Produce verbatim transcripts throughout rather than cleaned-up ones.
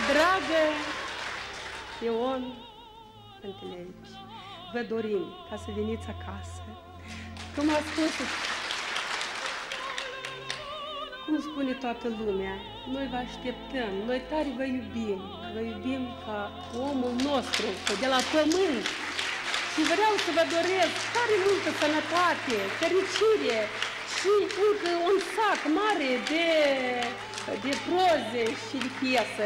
dragă Ion Pantelevici, vă dorim ca să veniți acasă. Cum a spus, cum spune toată lumea, noi vă așteptăm, noi tare vă iubim, vă iubim ca omul nostru, de la pământ. Și vreau să vă doresc tare multă sănătate, fericire și încă un sac mare de, de proze și de piese.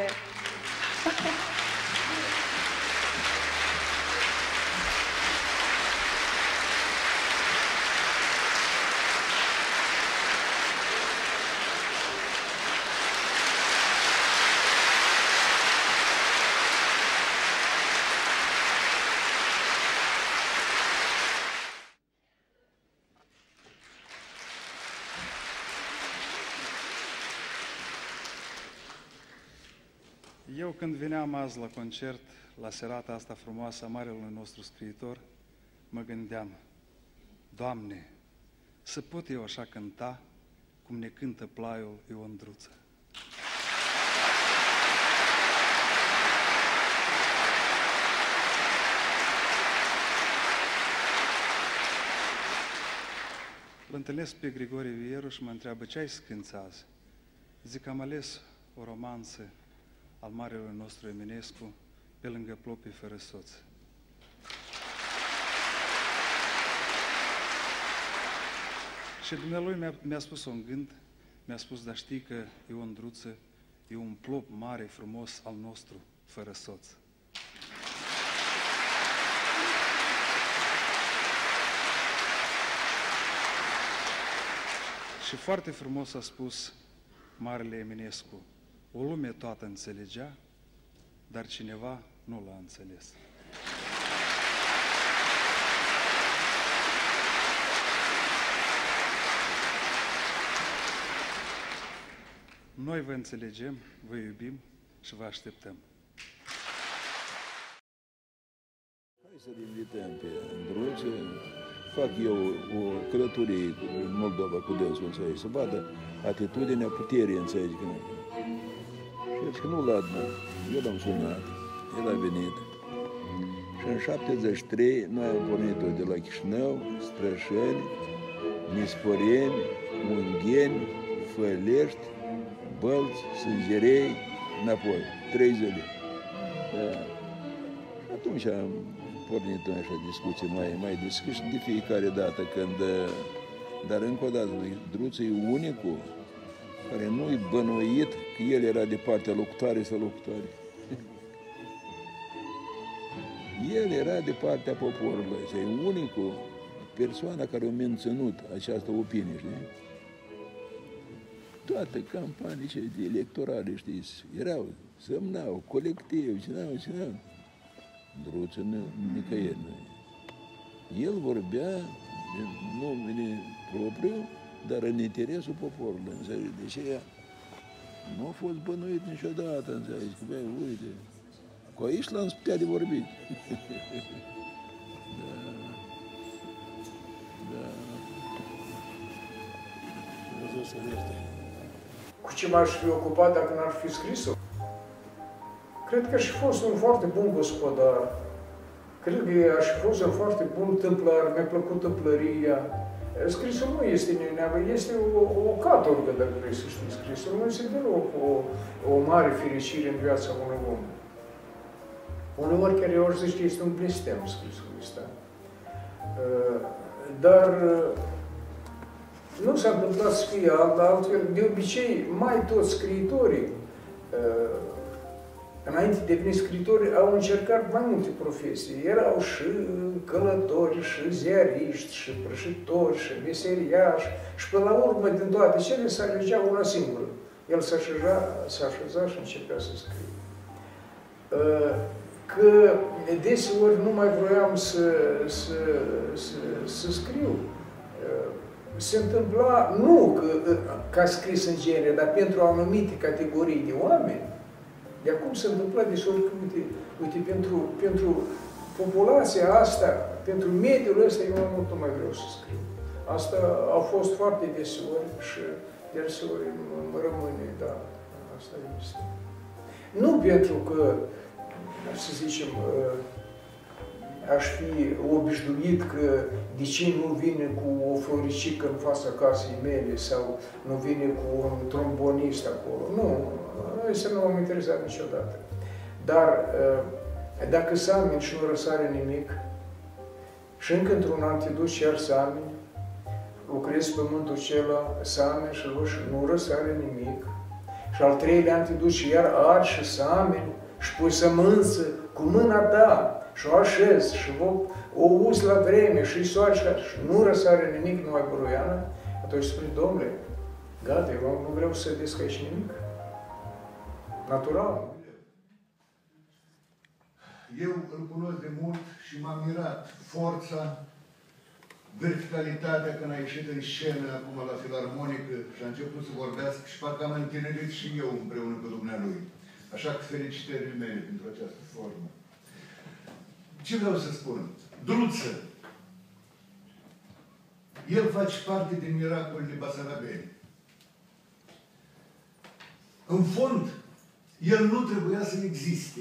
Eu când veneam azi la concert, la serata asta frumoasă a marelui nostru scriitor, mă gândeam, Doamne, să pot eu așa cânta cum ne cântă plaiul Iondruță. Îl întâlnesc pe Grigore Vieru și mă întreabă, ce ai să cânți azi? Zic, am ales o romanță al marelui nostru Eminescu, pe lângă Plopii fără soț. Și dumnealui mi-a mi spus un gând, mi-a spus, dar știi că Iondruță e un plop mare, frumos al nostru, fără soț. Și foarte frumos a spus marele Eminescu, o lume toată înțelegea, dar cineva nu l-a înțeles. Noi vă înțelegem, vă iubim și vă așteptăm. Hai să-l invităm pe Îndruță. Fac eu o călătorie în Moldova cu dânsul, înțelegi, să vadă atitudinea puterii, înțelegi, că și că nu l-a, eu l-am sunat, el a venit. Și în șaptezeci și trei noi am pornit-o de la Chișinău, Strășeni, Misporeni, Ungheni, Fălești, Bălți, Sângerei, înapoi, trei zile. Da. Atunci am pornit în așa discuții mai, mai deschis de fiecare dată când... Dar încă o dată, Druță e unicul care nu-i bănuit că el era de partea locutare sau locutare. El era de partea poporului. Asta e unicul persoana care a menținut această opinie, știi? Toate campaniile electorale, știți, erau, semnau, colectiv, țineau, țineau. Druță nicăieri. El vorbea în numele propriu, dar în interesul poporului, înțelegi? Deci ea nu a fost bănuit niciodată, înțelegi? Că, băi, uite, cu aici l-am putea de vorbit. Da. Da. Dumnezeu să ierte. Cu ce m-aș fi ocupat dacă n-ar fi scris-o? Cred că aș fi fost un foarte bun gospodar. Cred că aș fi fost un foarte bun tâmplar, mi-a plăcut tâmplăria. Scrisul nu este neapărat, este o, o catorgă, dacă vrei să știi. Scrisul nu este deloc o, o mare fericire în viața unui om. Uneori chiar eu aș zice că este un blestem scrisul ăsta. Dar nu s-a întâmplat să fie altfel. De obicei, mai toți scriitorii, înainte de deveni scritori, au încercat mai multe profesii. Erau și călători, și ziariști, și prăjitori, și meseriași. Și până la urmă, din toate cele, se alegea una singură. El se așeza, se așeza și începea să scrie. Că deseori nu mai vroiam să, să, să, să scriu. Se întâmpla, nu că, ca scris în genere, dar pentru anumite categorii de oameni. De acum se întâmplă deseori, uite, uite pentru, pentru populația asta, pentru mediul ăsta, eu mai mult nu mai vreau să scriu. Asta a fost foarte deseori și deseori mă rămâne, da, asta este. Nu pentru că, să zicem, aș fi obișnuit că de ce nu vine cu o floricică în fața casei mele sau nu vine cu un trombonist acolo. Nu, asta nu m-am interesat niciodată. Dar dacă sameni și nu răsare nimic, și încă într-un an te duci iar sameni, lucrezi pământul acela, sameni și nu răsare nimic, și al treilea an te duci iar arzi și sameni și pui sămânță cu mâna ta și o așezi și o, o uzi la vreme și îi soari și nu răsare nimic, numai buruiană, atunci spune, domnule, gata, eu nu vreau să vezi aici nimic. Natural. Eu îl cunosc de mult și m-am mirat forța, verticalitatea când a ieșit în scenă acum la Filarmonică și a început să vorbească și parcă am întinerit și eu împreună cu dumnealui. Așa că felicitările mele pentru această formă. Ce vreau să spun? Druță. El face parte din miracolele basarabeni. În fond, el nu trebuia să existe.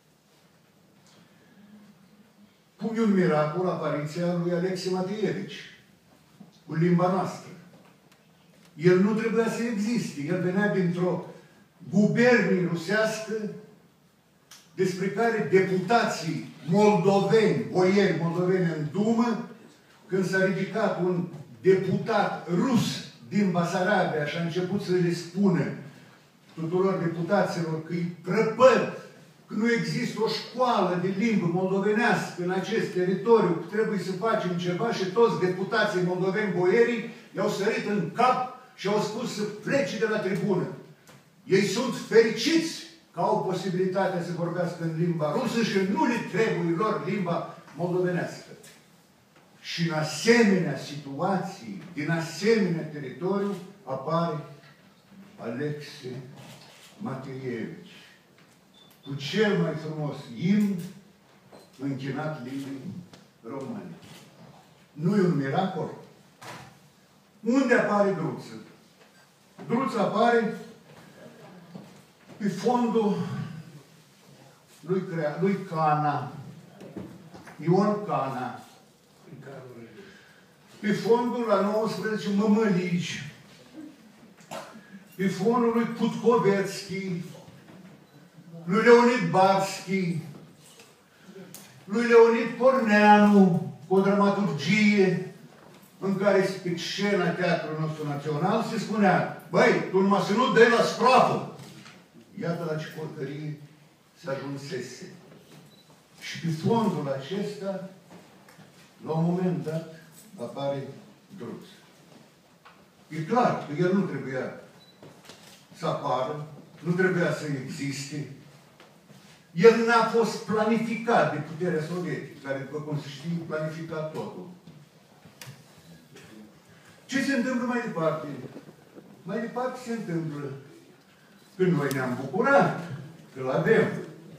Cum e un miracol apariția lui Alexei Mateevici, cu limba noastră. El nu trebuia să existe. El venea dintr-o gubernie rusească despre care deputații moldoveni, boieri moldoveni în Dumă, când s-a ridicat un deputat rus din Basarabia și a început să le spună tuturor deputaților că îi prăpăd, că nu există o școală de limbă moldovenească în acest teritoriu, că trebuie să facem ceva, și toți deputații moldoveni boierii i-au sărit în cap și au spus să plece de la tribună. Ei sunt fericiți că au posibilitatea să vorbească în limba rusă și nu le trebuie lor limba moldovenească. Și în asemenea situații, din asemenea teritoriu, apare Alexei Mateevici, cu cel mai frumos imn închinat limbii române. Nu e un miracol? Unde apare Druță? Druță apare pe fondul lui, Crea, lui Cana, Ion Cana, pe fondul la nouăsprezece mămăligi, pe fondul lui Cutcovețchi, lui Leonid Barski, lui Leonid Corneanu, cu o dramaturgie în care pe scena teatrului nostru național se spunea: băi, tu numai să nu dai la scroafă. Iată la ce porcărie se ajunsese. Și pe fondul acesta, la un moment dat, apare Druță. E clar că el nu trebuia să apară, nu trebuia să existe. El n-a fost planificat de puterea sovietică, care, după cum se știe, planifica totul. Ce se întâmplă mai departe? Mai departe se întâmplă că noi ne-am bucurat că-l avem.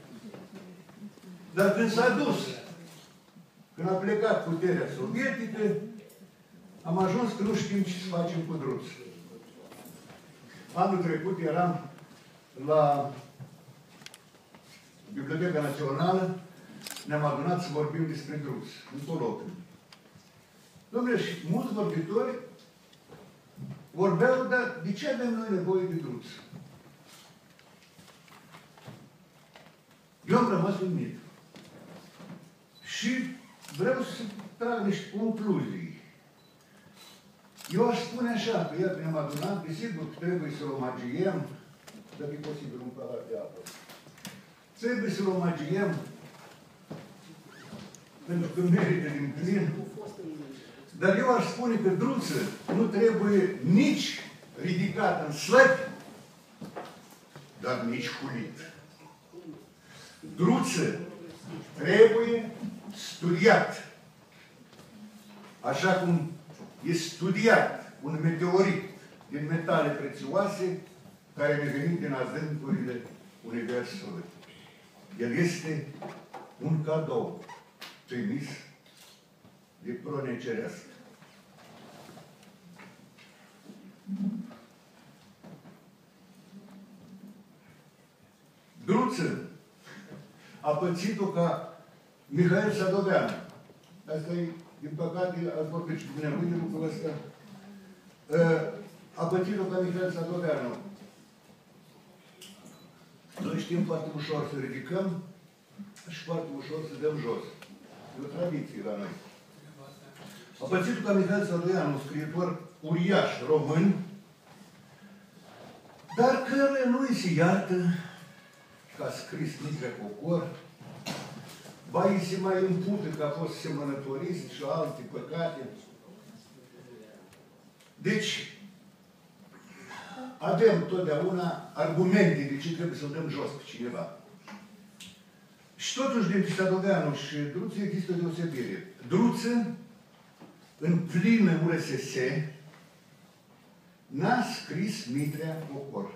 Dar când s-a dus, când a plecat puterea sovietică, am ajuns că nu știm ce să facem cu Druță. Anul trecut eram la Biblioteca Națională, ne-am adunat să vorbim despre Druță, în Tolocân. Dom'le, și mulți vorbitori vorbeau, dar de ce avem noi nevoie de Druță? Eu am rămas uimit. Și vreau să trag niște concluzii. Eu aș spune așa, că iată ne-am adunat, desigur că trebuie să-l omagiem, dacă e posibil un palat de apă. Trebuie să-l omagiem, pentru că merită din plin. Dar eu aș spune că Druță nu trebuie nici ridicat în slăbi, dar nici hulit. Druță trebuie studiat. Așa cum e studiat un meteorit din metale prețioase care ne venit din adâncurile Universului. El este un cadou trimis de prone cerească. Druță Druță a pățit-o ca Mihail Sadoveanu. Asta e, din păcate, ați vorbit și cu mine mâine lucrul ăsta. A pățit-o ca Mihail Sadoveanu. Noi știm foarte ușor să ridicăm și foarte ușor să dăm jos. E o tradiție la noi. A pățit-o ca Mihail Sadoveanu, un scriitor uriaș român, dar căruia nu îi se iartă că a scris Mitrea Cocor, ba îi se mai împută că a fost semănătorist și alte păcate. Deci, avem totdeauna argumente de ce trebuie să-l dăm jos pe cineva. Și totuși, dintre Sadoveanu și Druță există o deosebire. Druță, în plină U R S S, n-a scris Mitrea Cocor.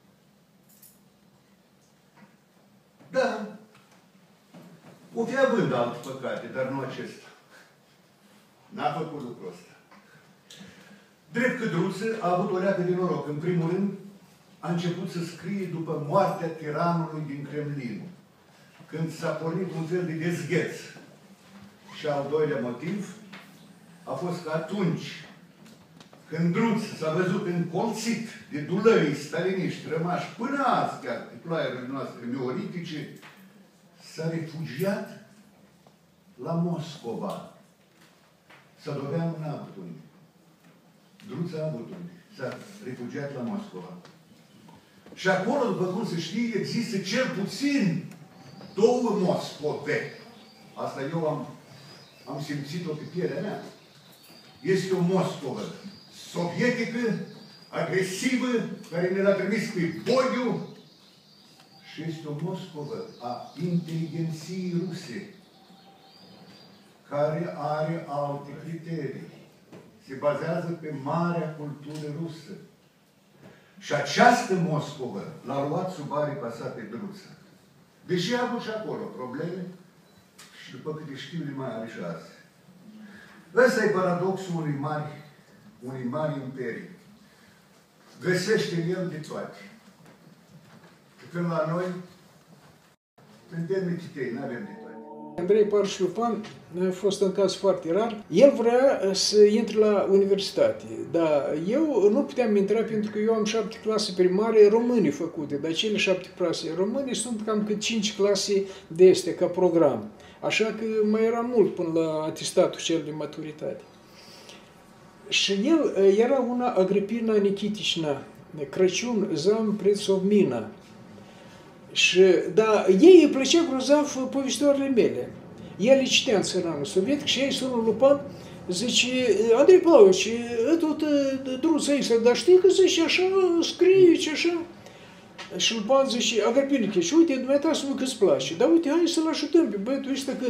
Da, o fi având alte păcate, dar nu acesta. N-a făcut lucrul ăsta. Drept că Druță a avut o leacă de noroc. În primul rând, a început să scrie după moartea tiranului din Kremlin, când s-a pornit un fel de dezgheț. Și al doilea motiv a fost că atunci, când Druță s-a văzut încolțit de dulării staliniști rămași până azi, chiar pe ploaiele noastre neolitice, s-a refugiat la Moscova. Sadoveanu n-a avut unde. Druță a avut unde. S-a refugiat la Moscova. Și acolo, după cum se știe, există cel puțin două Moscove. Asta eu am, am simțit-o pe pielea mea. Este o Moscovă sovietică, agresivă, care ne l-a trimis pe Bogiu, și este o Moscovă a inteligenției ruse, care are alte criterii. Se bazează pe marea cultură rusă. Și această Moscovă l-a luat sub aripa sa pe Druță. Deși a avut și acolo probleme, și după câte știu, le mai are și azi. Ăsta e paradoxul unui mari, unui mari imperii. Găsește în el de toate. Când la noi, suntem mititei, nu avem de toate. Andrei Parșlupan a fost un caz foarte rar. El vrea să intre la universitate, dar eu nu puteam intra pentru că eu am șapte clase primare române făcute, dar cele șapte clase române sunt cam cât cinci clase de astea, ca program. Așa că mai era mult până la atestatul cel de maturitate. Și el era una Agripina Nikitichna, Crăciun Zam Prețovmina. Și, da, ei îi plăcea grozav povestitoarele mele. El le citea în țăranul sovietic și ei sună Lupan, zice, Andrei Pavlovici, tot Druță ăsta, dar știi că zice așa, scrie, ce așa? Și Lupan zice, Agripina Nikitichna, uite, dumneata să mă că-ți place, dar uite, hai să-l ajutăm pe băiatul ăsta că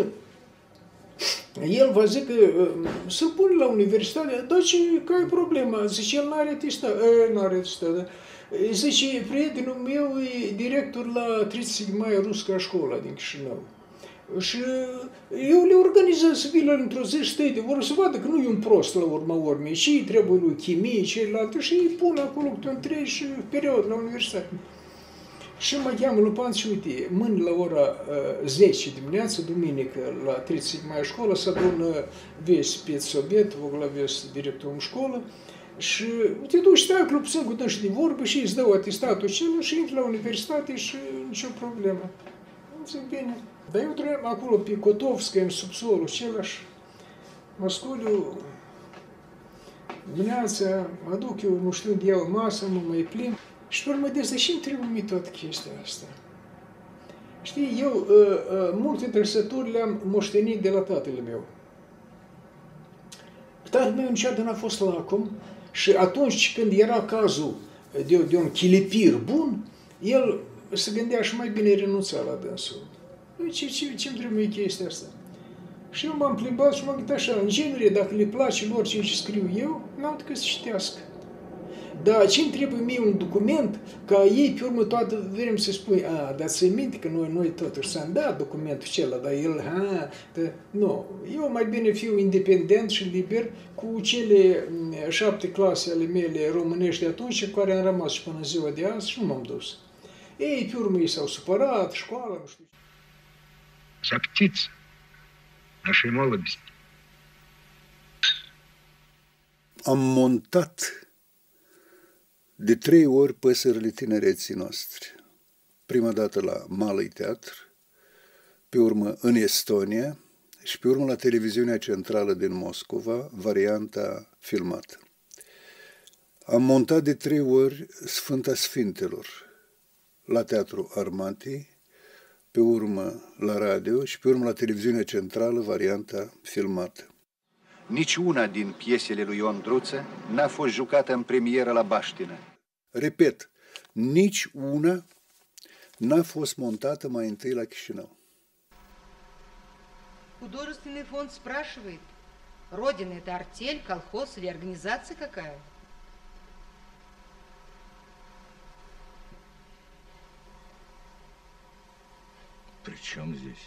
el va zice că să-l pune la universitate, dar ce, care e problema? Zice, el n-are atestat, n-are atestat, da? Zice, prietenul meu e director la treizeci mai Rusca școala din Chișinău. Și eu le organizez să vină într-o zi și stăi de vorbă, să vadă că nu e un prost la urma urmei, și trebuie lui chimie, celelalte, și îi pun acolo câte un trei și perioadă la universitate. Și mă cheamă Lupan și uite, mâine la ora zece dimineața, duminică, la treizeci mai școală, să adună vezi pe Soviet, Voglavesc, directorul în școală, și te duci, stai acolo puțin cu dânși de vorbă și îți dă atestatul acela și intri la universitate și nicio problemă. Zic, bine. Dar eu trăiam acolo pe Cotovskă, în subsolul același. Mă scoliu dimineața, mă duc eu, nu știu unde iau masă, mă mai plimb. Și pe urmă de asta, și-mi trebuie mie toată chestia asta. Știi, eu uh, uh, multe trăsături le-am moștenit de la tatăl meu. Tatăl meu niciodată n-a fost lacom și atunci când era cazul de, de un chilipir bun, el se gândea și mai bine renunța la dânsul. Ce, ce, ce-mi trebuie chestia asta? Și eu m-am plimbat și m-am gândit așa, în genere, dacă le place lor ce scriu eu, n-au decât să citească. Dar ce-mi trebuie mie un document, ca ei pe urmă toată vrem să spui, a, dar ți-i minte că noi, noi totuși s-am dat documentul acela, dar el, ha, da, nu. Eu mai bine fiu independent și liber cu cele șapte clase ale mele românești de atunci, care am rămas și până în ziua de azi și nu m-am dus. Ei, pe urmă, ei s-au supărat, școala, nu știu. За птица нашей молодости. Am montat de trei ori Păsările tinereții noastre. Prima dată la Malый Teatr, pe urmă în Estonia și pe urmă la Televiziunea Centrală din Moscova, varianta filmată. Am montat de trei ori Sfânta Sfintelor la Teatru Armati, pe urmă la radio și pe urmă la Televiziunea Centrală, varianta filmată. Nici una din piesele lui Ion Druță n-a fost jucată în premieră la Baștină. Repet, nici una n-a fost montată mai întâi la Chișinău. Художественный фонд спрашивает, Родина это артель, колхоз или организация какая? При чем здесь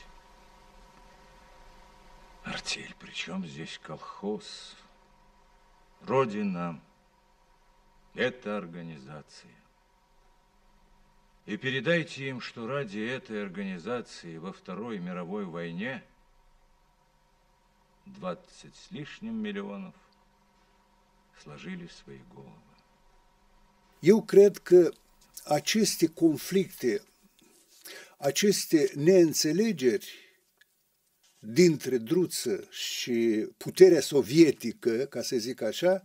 артель? При чем здесь колхоз? Родина – это организация. И передайте им, что ради этой организации во Второй мировой войне двадцать с лишним миллионов сложили свои головы. Eu cred că aceste conflicte, aceste neînțelegeri dintre Druță și puterea sovietică, ca să zic așa,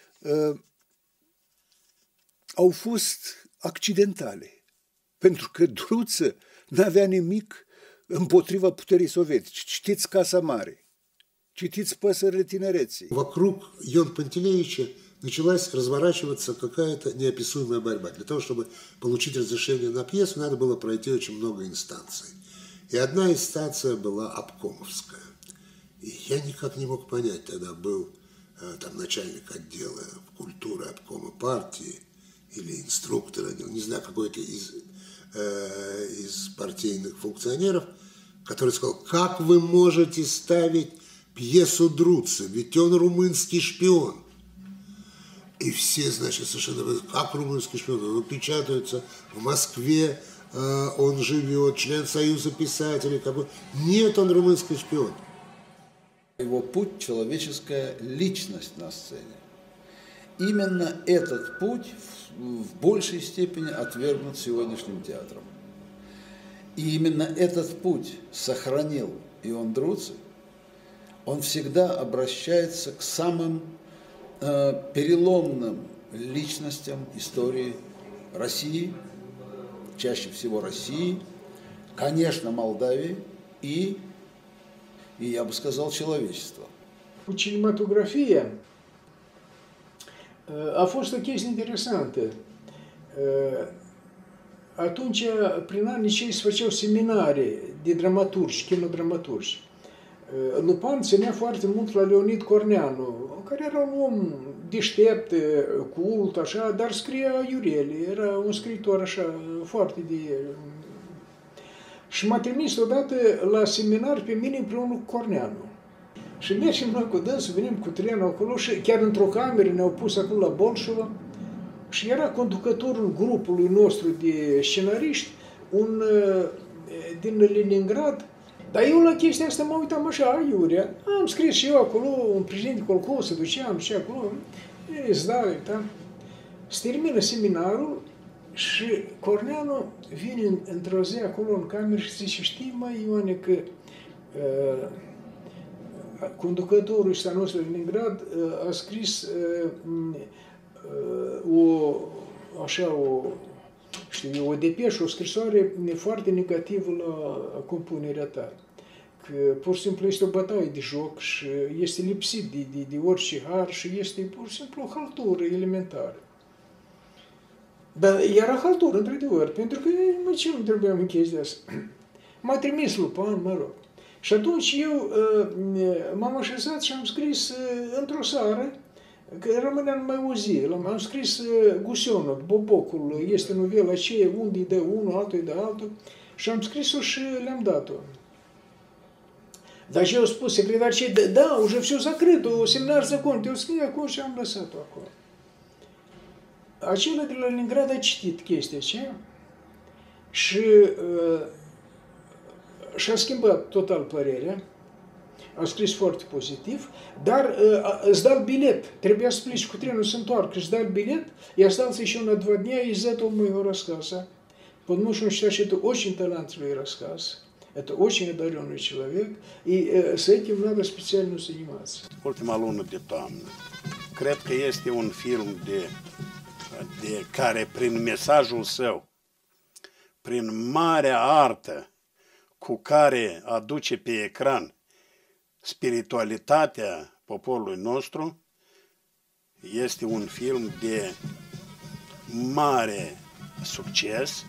au fost accidentale. Pentru că Druță n-avea nimic împotriva puterii sovietice. Citiți Casa Mare, citiți Păsările tinereții. Вокруг Иоанна Пантелеича началась разворачиваться какая-то неописуемая борьба. Для того, чтобы получить разрешение на пьесу, надо было пройти очень много инстанций. И одна инстанция была обкомовская. И я никак не мог понять, тогда был там начальник отдела культуры обкома партии или инструктор отдела, не знаю, какой-то из, э, из партийных функционеров, который сказал, как вы можете ставить пьесу Друца, ведь он румынский шпион. И все, значит, совершенно, как румынский шпион, он печатается в Москве, э, он живет, член Союза писателей, какой. Нет, он румынский шпион. Его путь – человеческая личность на сцене. Именно этот путь в большей степени отвергнут сегодняшним театром. И именно этот путь сохранил Иоанн Друцый. Он всегда обращается к самым э, переломным личностям истории России, чаще всего России, конечно, Молдавии и, и, я бы сказал, человечества. Cinematografia a fost o chestie interesantă. Atunci, prin anii cei, se făceau seminarii de dramaturgi, kinodramaturgi. Lupan ținea foarte mult la Leonid Corneanu, care era un om deștept, cult, așa, dar scria iurele, era un scriitor așa, foarte de... Și m-a trimis odată la seminar pe mine împreună cu Corneanu. Și mergem noi cu dânsul, venim cu trenul acolo și chiar într-o cameră ne-au pus acolo la Bolșova și era conducătorul grupului nostru de scenariști, un din Leningrad. Dar eu la chestia asta mă uitam așa, iurea, am scris și eu acolo, un președinte colcos, se duceam și acolo, îți dau, uita. Se termină seminarul și Corneanu vine într-o zi acolo în cameră și zice, știi, măi, Ioane, că uh, conducătorul ăsta nostru de Leningrad uh, a scris uh, uh, o, așa, o, știu, o depeșă, o scrisoare foarte negativă la compunerea ta. Că pur și simplu este o bătaie de joc și este lipsit de, de, de orice har și este pur și simplu o haltură elementară. Dar era haltură, într-adevăr, pentru că mă, ce nu trebuia în chestia asta? M-a trimis Lupan, mă rog. Și atunci eu m-am așezat și am scris într-o seară, că rămânea numai o zi, am scris Gusionov, Bobocul, este novela aceea, unde îi dă unul, altul îi dă altul, și am scris-o și le-am dat-o. Dar și eu spus, secretar, ce, da, уже все закрыто, семинар закончен, eu scrie acolo și am lăsat-o acolo. Acela de la Leningrad a citit chestia aceea Și uh, și-a schimbat total părerea, a scris foarte pozitiv, dar uh, îți dal bilet, trebuia să pleci cu trenul să întoarcă, îți dal билет, и остался еще на два дня из этого моего рассказа, потому что он считает, что это очень талантливый рассказ, это очень одаренный человек, и uh, с этим надо специально заниматься. Ultima lună de toamnă. Cred că este un film de, de care, prin mesajul său, prin marea artă cu care aduce pe ecran spiritualitatea poporului nostru, este un film de mare succes.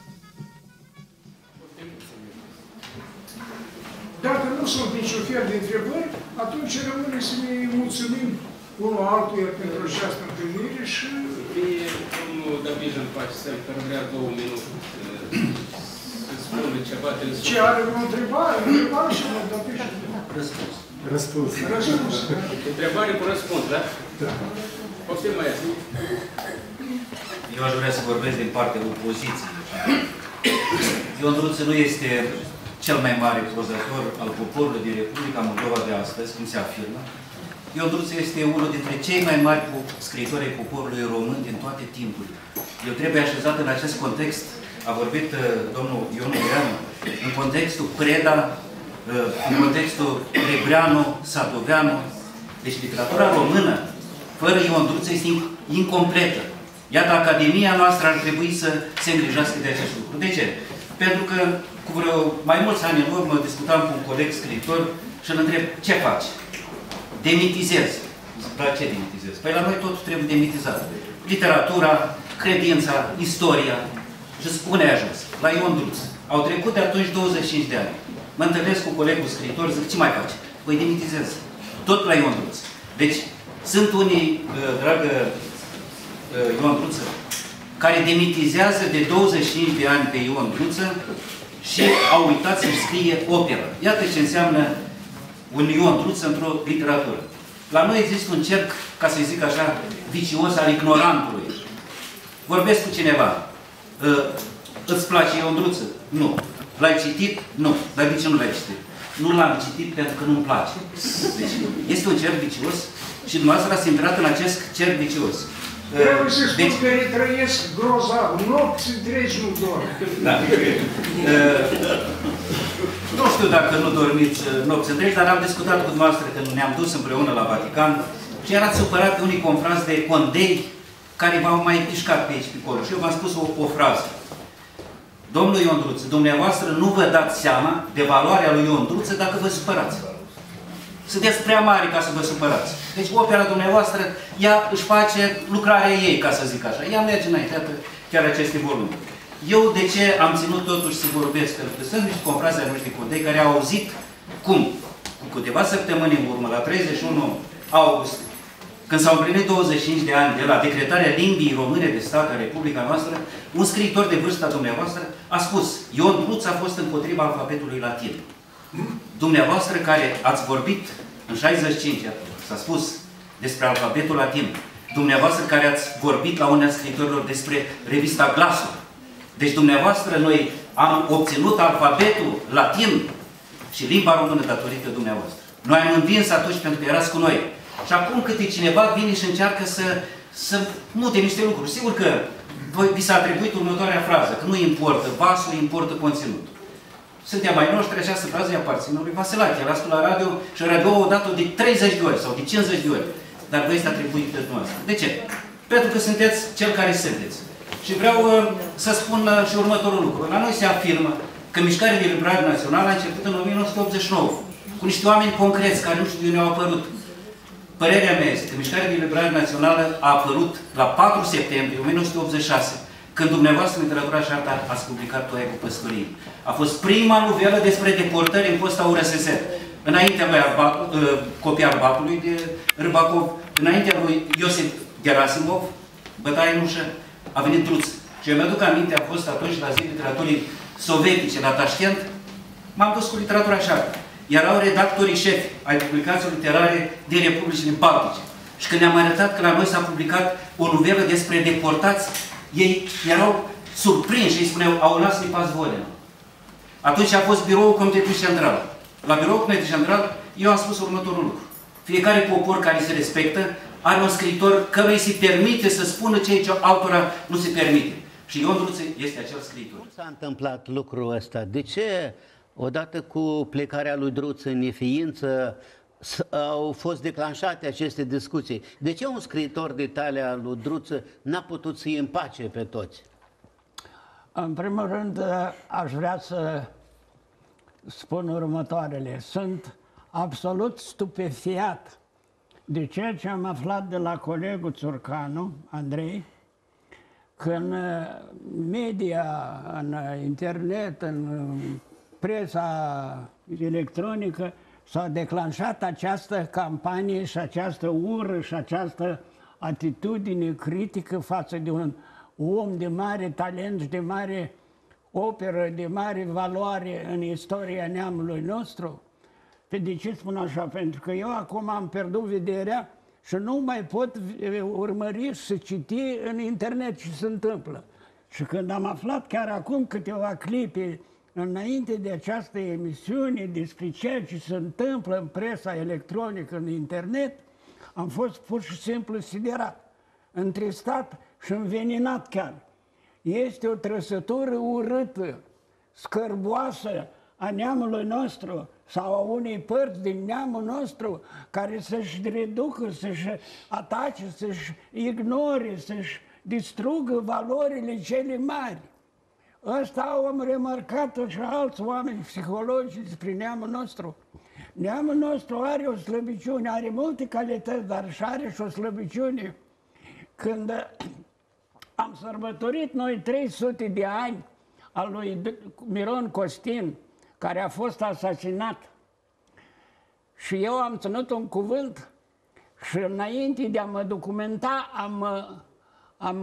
Dacă nu sunt niciun fel de întrebări, atunci rămâne să ne mulțumim unul altuia pentru această întâlnire și... Bine, domnul Dabijin face semn că vrea două minute să spună ceva de Ce are o întrebare? Întrebare și domnul Dabijin. Răspuns. Răspuns. Răspuns. Întrebare cu răspuns, da? Da. Poftim, maestru. Eu aș vrea să vorbesc din partea opoziției. Ion Druță nu este cel mai mare prozator al poporului din Republica Moldova de astăzi, cum se afirmă. Ion Druță este unul dintre cei mai mari scriitori ai poporului român din toate timpurile. Eu trebuie așezat în acest context, a vorbit uh, domnul Ion Ureanu, în contextul Preda, uh, în contextul Rebreanu, Sadoveanu. Deci literatura română, fără Ion Druță, este incompletă. Iată, Academia noastră ar trebui să se îngrijească de acest lucru. De ce? Pentru că cu vreo mai mulți ani în urmă discutam cu un coleg scriitor și îl întreb, ce faci? Demitizez. Dar ce demitizez? Păi la noi tot trebuie demitizat. Literatura, credința, istoria. Și spune ajuns. La Ion Druță. Au trecut de atunci douăzeci și cinci de ani. Mă întâlnesc cu colegul scriitor, zic, ce mai faci? Păi demitizez. Tot la Ion Druță. Deci, sunt unii, dragă Ion Druță, care demitizează de douăzeci și cinci de ani pe Ion Druță și au uitat să-și scrie operă. Iată ce înseamnă un Ion Druță într-o literatură. La noi există un cerc, ca să zic așa, vicios al ignorantului. Vorbesc cu cineva. Îți place Ion Druță? Nu. L-ai citit? Nu. Dar de ce nu l-ai citit? Nu l-am citit pentru că nu-mi place. Deci, este un cerc vicios și dumneavoastră ați intrat în acest cerc vicios. Trebuie să spun că retrăiesc grozav, nopți întregi nu dorm. Da. Nu știu dacă nu dormiți nopți întregi, dar am discutat cu dumneavoastră când ne-am dus împreună la Vatican și erați supărat pe unii confrați de condei care v-au mai pișcat pe aici, pe acolo. Și eu v-am spus o, o frază. Domnul Ion Druță, dumneavoastră nu vă dați seama de valoarea lui Ion Druță dacă vă supărați. Sunteți prea mari ca să vă supărați. Deci opera dumneavoastră, ea își face lucrarea ei, ca să zic așa. Ea merge înainte, iată chiar aceste volume. Eu de ce am ținut totuși să vorbesc? Pentru că sunt niște confrații ai noștri condei care au auzit cum, cu câteva săptămâni în urmă, la treizeci și unu august, când s-au împlinit douăzeci și cinci de ani de la decretarea limbii române de stat în Republica noastră, un scriitor de vârsta dumneavoastră a spus, Ion Druță a fost împotriva alfabetului latin. Dumneavoastră care ați vorbit în șaizeci și cinci, s-a spus despre alfabetul latin, dumneavoastră care ați vorbit la unea scriitorilor despre revista Glasul. Deci dumneavoastră noi am obținut alfabetul latin și limba română datorită dumneavoastră. Noi am învins atunci pentru că erați cu noi. Și acum câte cineva vine și încearcă să, să mute niște lucruri. Sigur că vi s-a atribuit următoarea frază, că nu importă vasul, importă conținutul. Suntem mai noștri, această frază îi aparține lui Vasilache. El a spus la radio și radio o dată de treizeci de ori sau de cincizeci de ori. Dar vă este atribuit de dumneavoastră. De ce? Pentru că sunteți cel care sunteți. Și vreau uh, să spun uh, și următorul lucru. La noi se afirmă că mișcarea de eliberare națională a început în o mie nouă sute optzeci și nouă, cu niște oameni concreți care nu știu de unde au apărut. Părerea mea este că mișcarea de eliberare națională a apărut la patru septembrie o mie nouă sute optzeci și șase, când dumneavoastră în literatura și arta ați publicat Toaia cu păscorie. A fost prima novelă despre deportări în fosta U R S S. Înaintea lui Arbacu, uh, copia Arbatului de Râbacov, înaintea lui Iosif Gerasimov, bătaie în ușă, a venit Druță. Și eu mi-aduc aminte, a fost atunci la zi literaturii sovietice la Tașkent, m-am dus cu literatura și artă. Erau redactorii șefi ai publicațiilor literare din Republicile Baltice. Și când ne-am arătat că la noi s-a publicat o novelă despre deportați, ei erau surprinși și îi spuneau, Aulas Lipas Vodena. Atunci a fost biroul Comitetului Central. La biroul Comitetului Central eu am spus următorul lucru. Fiecare popor care se respectă are un scriitor căruia se permite să spună ceea ce altora nu se permite. Și Ion Druță este acel scriitor. Cum s-a întâmplat lucrul ăsta? De ce, odată cu plecarea lui Druță în neființă, au fost declanșate aceste discuții? De ce un scriitor de talia lui Druță n-a putut să-i împace pe toți? În primul rând, aș vrea să spun următoarele. Sunt absolut stupefiat de ceea ce am aflat de la colegul Țurcanu, Andrei, că în media, în internet, în presa electronică s-a declanșat această campanie și această ură și această atitudine critică față de un om de mare talent și de mare operă, de mare valoare în istoria neamului nostru. Pe de ce spun așa? Pentru că eu acum am pierdut vederea și nu mai pot urmări și citi în internet ce se întâmplă. Și când am aflat chiar acum câteva clipe înainte de această emisiune despre ceea ce se întâmplă în presa electronică, în internet, am fost pur și simplu siderat, întristat și înveninat chiar. Este o trăsătură urâtă, scârboasă a neamului nostru sau a unei părți din neamul nostru care să-și reducă, să-și atace, să-și ignore, să-și distrugă valorile cele mari. Ăsta am remarcat-o și alți oameni psihologi despre neamul nostru. Neamul nostru are o slăbiciune, are multe calități, dar și are și o slăbiciune. Când am sărbătorit noi trei sute de ani al lui Miron Costin, care a fost asasinat, și eu am ținut un cuvânt și înainte de a mă documenta am, am,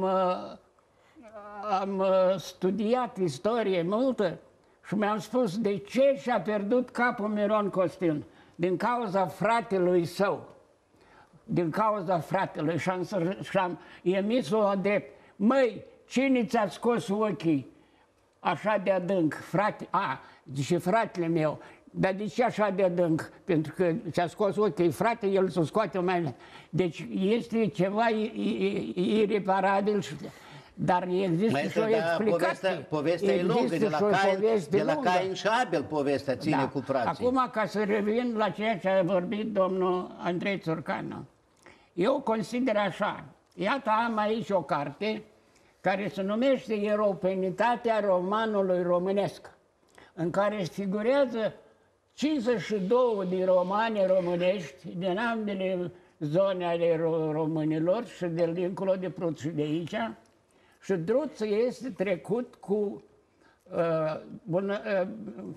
am studiat istorie multă și mi-am spus de ce și-a pierdut capul Miron Costin. Din cauza fratelui său. Din cauza fratelui. Și am, și am emis-o drept. Măi, cine ți-a scos ochii așa de adânc? Frate, a, zice fratele meu. Dar de ce așa de adânc? Pentru că ți-a scos ochii frate, el să scoate mai... Deci este ceva ireparabil. Dar există Maestru, și o explicație. Povestea, povestea e lungă, de la, Cain, de la Cain și Abel povestea ține da. cu frații. Acum, ca să revin la ceea ce a vorbit domnul Andrei Țurcanu, eu consider așa, iată am aici o carte care se numește Europenitatea romanului românesc, în care figurează cincizeci și doi de romane românești din ambele zone ale românilor și de dincolo de Prut și de aici. Și Druță este trecut cu uh, bună, uh,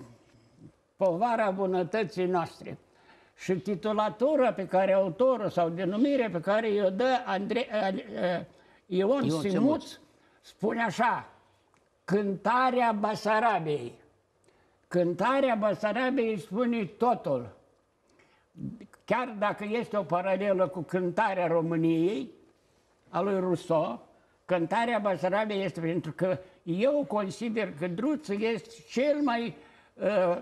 povara bunătății noastre. Și titulatura pe care autorul sau denumirea pe care i-o dă Andre, uh, uh, Ion, Ion Simuț spune așa: Cântarea Basarabiei. Cântarea Basarabiei spune totul. Chiar dacă este o paralelă cu Cântarea României a lui Rousseau, Cântarea Basarabiei este pentru că eu consider că Druță este cel mai uh,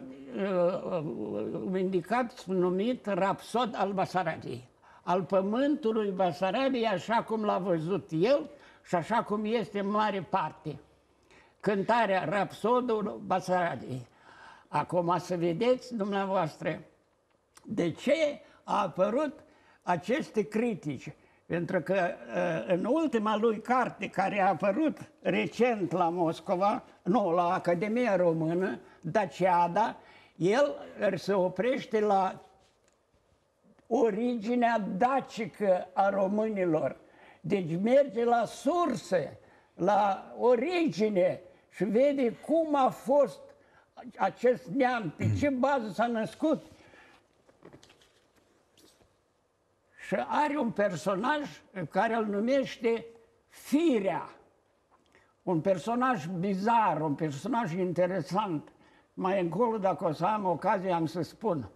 uh, indicat numit rapsod al Basarabiei, al pământului Basarabiei, așa cum l-a văzut el și așa cum este în mare parte. Cântarea, rapsodul Basarabiei. Acum să vedeți dumneavoastră de ce a apărut aceste critici. Pentru că în ultima lui carte, care a apărut recent la Moscova, nu, la Academia Română, Daciada, el se oprește la originea dacică a românilor. Deci merge la surse, la origine și vede cum a fost acest neam, pe ce bază s-a născut. Și are un personaj care îl numește Firea. Un personaj bizar, un personaj interesant. Mai încolo, dacă o să am ocazie, am să spun.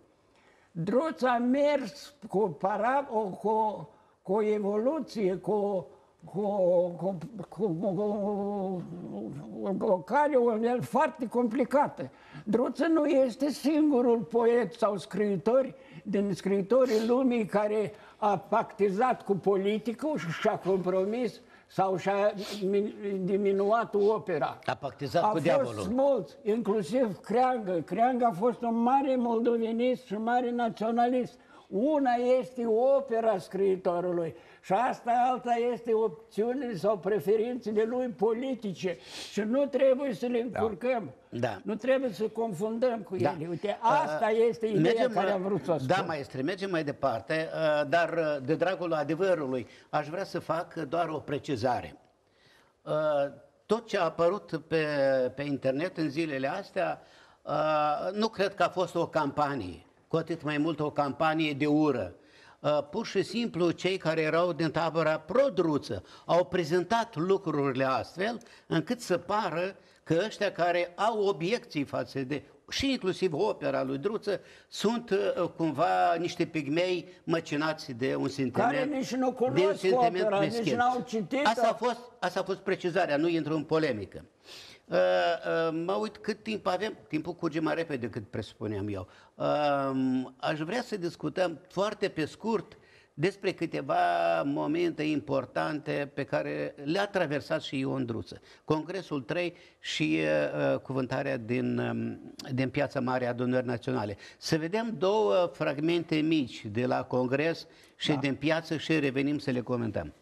Druță a mers cu, para, cu, cu o evoluție, cu cu, cu, cu, cu o cale foarte complicată. Druță nu este singurul poet sau scriitor din scriitorii lumii care a pactizat cu politicul și și-a compromis sau și-a diminuat opera. A pactizat a cu diavolul. A fost mulți, inclusiv Creangă. Creangă a fost un mare moldovenist și mare naționalist. Una este opera scriitorului și asta alta este opțiunile sau preferințele lui politice și nu trebuie să le încurcăm. Da. Nu trebuie să confundăm cu Da. ele. Uite, asta uh, este ideea mergem, care am vrut să o spun. Da, maestre, mergem mai departe, uh, dar uh, de dragul adevărului aș vrea să fac doar o precizare. Uh, tot ce a apărut pe, pe internet în zilele astea, uh, nu cred că a fost o campanie, cu atât mai mult o campanie de ură. Uh, pur și simplu cei care erau din tabăra pro-Druță au prezentat lucrurile astfel încât să pară că ăștia care au obiecții față de, și inclusiv opera lui Druță, sunt uh, cumva niște pigmei măcinați de un sentiment. Care nici nu de un cunosc sentiment opera, meschin. nici n-au citit-o. Asta a fost, asta a fost precizarea, nu intru în polemică. Uh, uh, mă uit cât timp avem, timpul curge mai repede decât presupuneam eu. Uh, aș vrea să discutăm foarte pe scurt despre câteva momente importante pe care le-a traversat și Ion Druță. Congresul trei și uh, cuvântarea din, um, din Piața Mare a Adunării Naționale. Să vedem două fragmente mici de la Congres și da. din piață și revenim să le comentăm.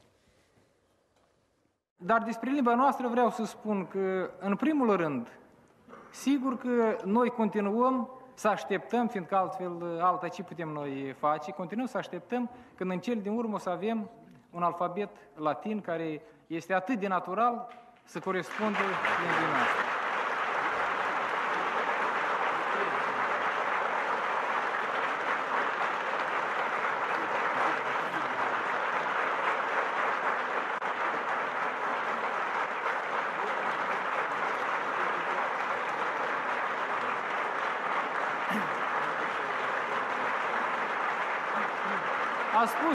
Dar despre limba noastră vreau să spun că, în primul rând, sigur că noi continuăm să așteptăm, fiindcă altfel alta ce putem noi face, continuăm să așteptăm când în cel din urmă o să avem un alfabet latin care este atât de natural să corespundă limbii noastre. A spus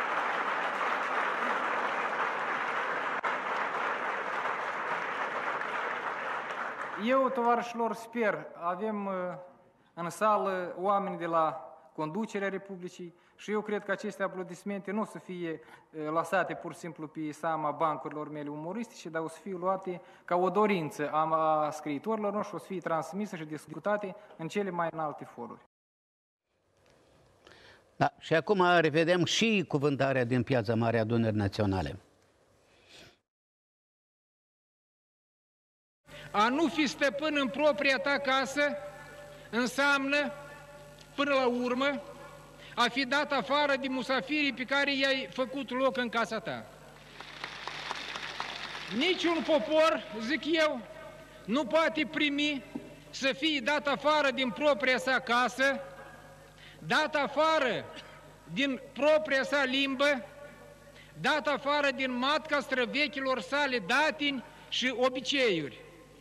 eu, tovarășilor, sper, avem în sală oameni de la conducerea Republicii și eu cred că aceste aplaudismente nu o să fie lăsate pur și simplu pe seama bancurilor mele umoristice, dar o să fie luate ca o dorință a scriitorilor noștri, o să fie transmise și discutate în cele mai înalte foruri. Da, și acum revedem și cuvântarea din Piața Mare a Adunării Naționale. A nu fi stăpân în propria ta casă înseamnă, până la urmă, a fi dat afară din musafirii pe care i-ai făcut loc în casa ta. Niciun popor, zic eu, nu poate primi să fie dat afară din propria sa casă, dat afară din propria sa limbă, dat afară din matca străvechilor sale datini și obiceiuri.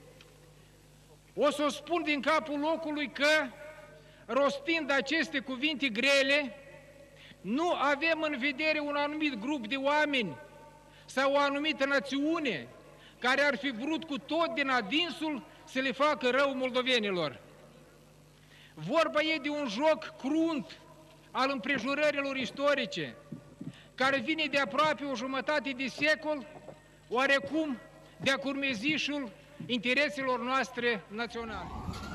O să o spun din capul locului că, rostind aceste cuvinte grele, nu avem în vedere un anumit grup de oameni sau o anumită națiune care ar fi vrut cu tot din adinsul să le facă rău moldovenilor. Vorba e de un joc crunt al împrejurărilor istorice, care vine de aproape o jumătate de secol, oarecum de-a curmezișul intereselor noastre naționale.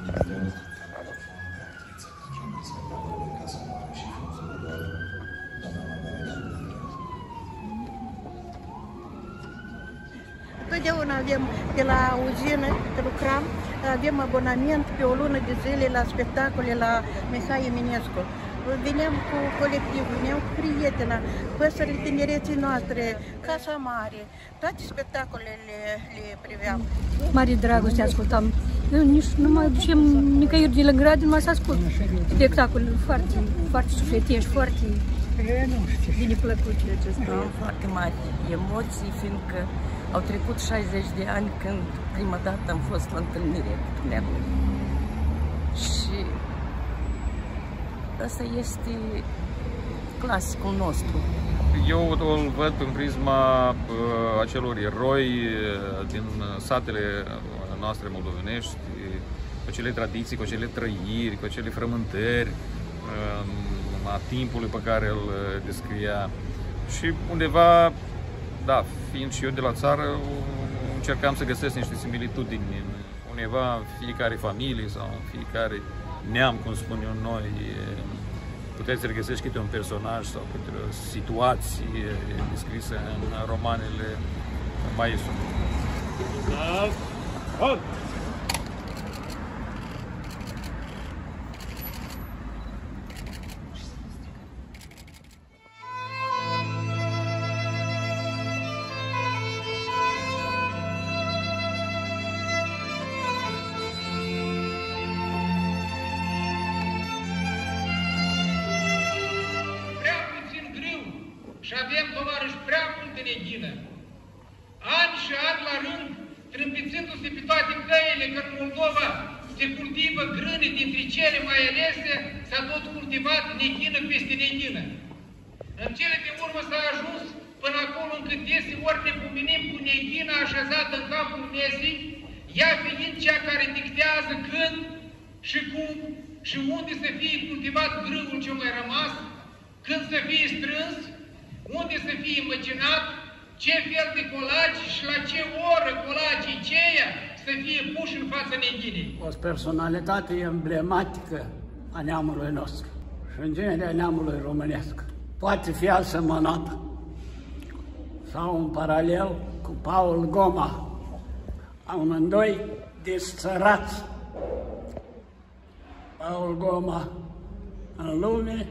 Totdeauna avem de la uzină, că lucram, avem abonament pe o lună de zile la spectacole la Mihai Eminescu. Veneam cu colectiv, veneam cu prietena, păsările tinereții noastre, Casa Mare, toate spectacolele le, le priveam. Mare dragoste ascultam. Eu nici nu mai ducem nicăieri de lângă radio, numai să ascult spectacolele foarte, foarte sufletești, foarte bine plăcute acestea. Am foarte mari emoții, fiindcă au trecut șaizeci de ani când prima dată am fost la întâlnire cu dumneavoastră. Și asta este clasicul nostru. Eu îl văd prin prisma uh, acelor eroi uh, din satele noastre moldovenești, cu acele tradiții, cu acele trăiri, cu acele frământări uh, a timpului pe care îl descria. Și undeva, da, fiind și eu de la țară, încercam să găsesc niște similitudini în undeva fiecare familie sau în fiecare neam, cum spun eu noi, puteți să regăsești câte un personaj sau câte o situație descrisă în romanele maestrului. Și avem, tovarăși, prea multă neghină. Ani și ani la rând, trâmpițându-se pe toate căile că în Moldova se cultivă grâne dintre cele mai alese, s-a tot cultivat neghină peste neghină. În cele din urmă s-a ajuns până acolo încât deseori ne pomenim cu neghina așezată în capul mesei, ea fiind cea care dictează când și cum și unde să fie cultivat grâul ce mai rămas, când să fie strâns, unde să fie măcinat, ce fel de colaci și la ce oră colacii ceia să fie puși în fața neghinei. O personalitate emblematică a neamului nostru și în genere a neamului românesc. Poate fi asemănată sau în paralel cu Paul Goma, amândoi desțărați. Paul Goma în lume,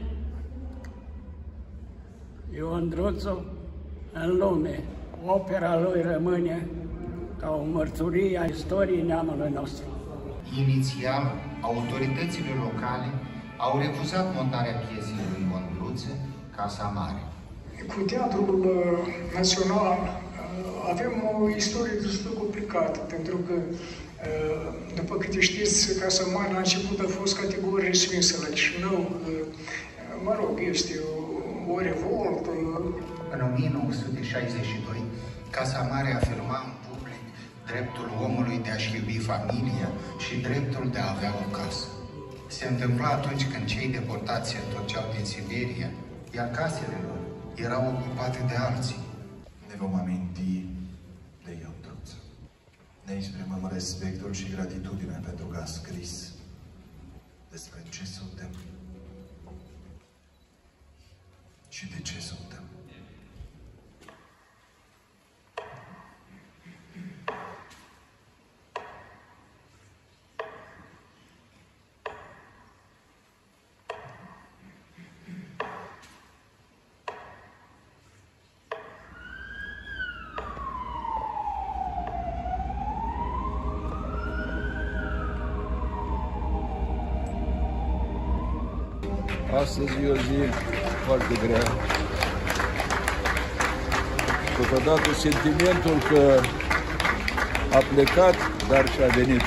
Ion Druțu în lume. Opera lui rămâne ca o mărturie a istoriei neamului nostru. Inițial, autoritățile locale au refuzat montarea piesei lui Ion Druțu, Casa Mare. Cu Teatrul Național avem o istorie destul de complicată, pentru că, după câte știți, Casa Mare la început a fost categorie respinsă la Chișinău, mă rog, este o revoltă. În o mie nouă sute șaizeci și doi, Casa Mare afirma în public dreptul omului de a-și iubi familia și dreptul de a avea o casă. Se întâmpla atunci când cei deportați se întorceau din Siberia, iar casele lor erau ocupate de alții. Ne vom aminti de Ion Druțu. Ne exprimăm respectul și gratitudinea pentru că a scris despre ce suntem și de ce suntem. Astăzi e o zi foarte grea. Totodată sentimentul că a plecat, dar și-a venit.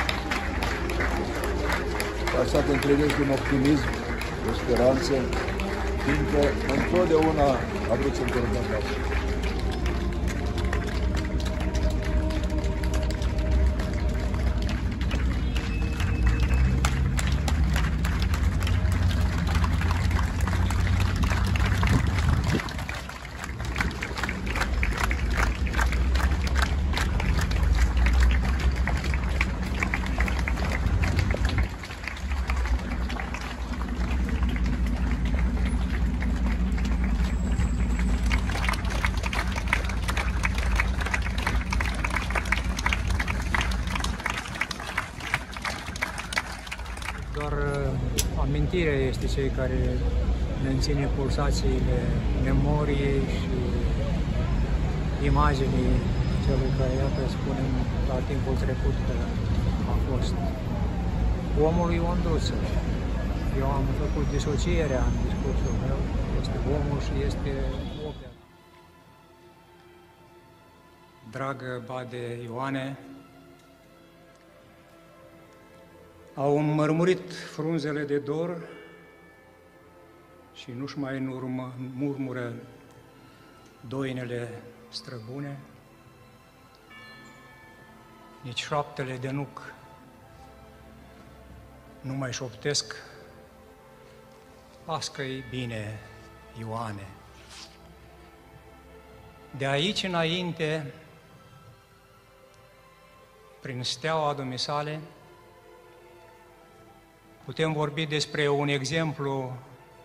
Asta te întâlnești din optimism, o speranță, fiindcă întotdeauna a vrut să întorcă acasă. Doar amintirea este cei care menține pulsațiile memoriei și imaginii celui care, iată, spunem, la timpul trecut a fost omul Ion Druțu. Eu am făcut disocierea în discursul meu, este omul și este opera. Dragă Bade Ioane, au înmărmurit frunzele de dor și nu-și mai murmură doinele străbune, nici șoaptele de nuc nu mai șoptesc, pască-i bine, Ioane. De aici înainte, prin steaua dumisale, putem vorbi despre un exemplu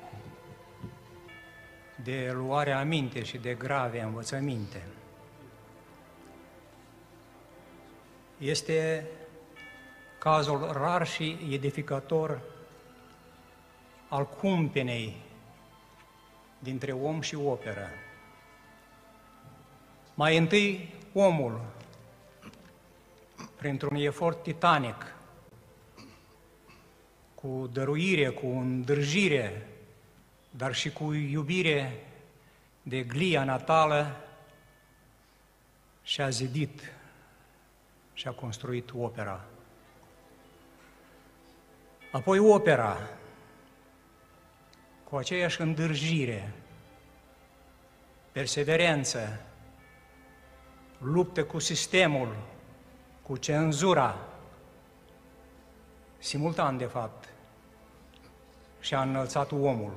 de luare aminte și de grave învățăminte. Este cazul rar și edificator al cumpenei dintre om și operă. Mai întâi, omul, printr-un efort titanic, cu dăruire, cu îndrăjire, dar și cu iubire de glia natală, și-a zidit și-a construit opera. Apoi opera, cu aceeași îndrăjire, perseverență, luptă cu sistemul, cu cenzura, simultan de fapt, și-a înălțat omul.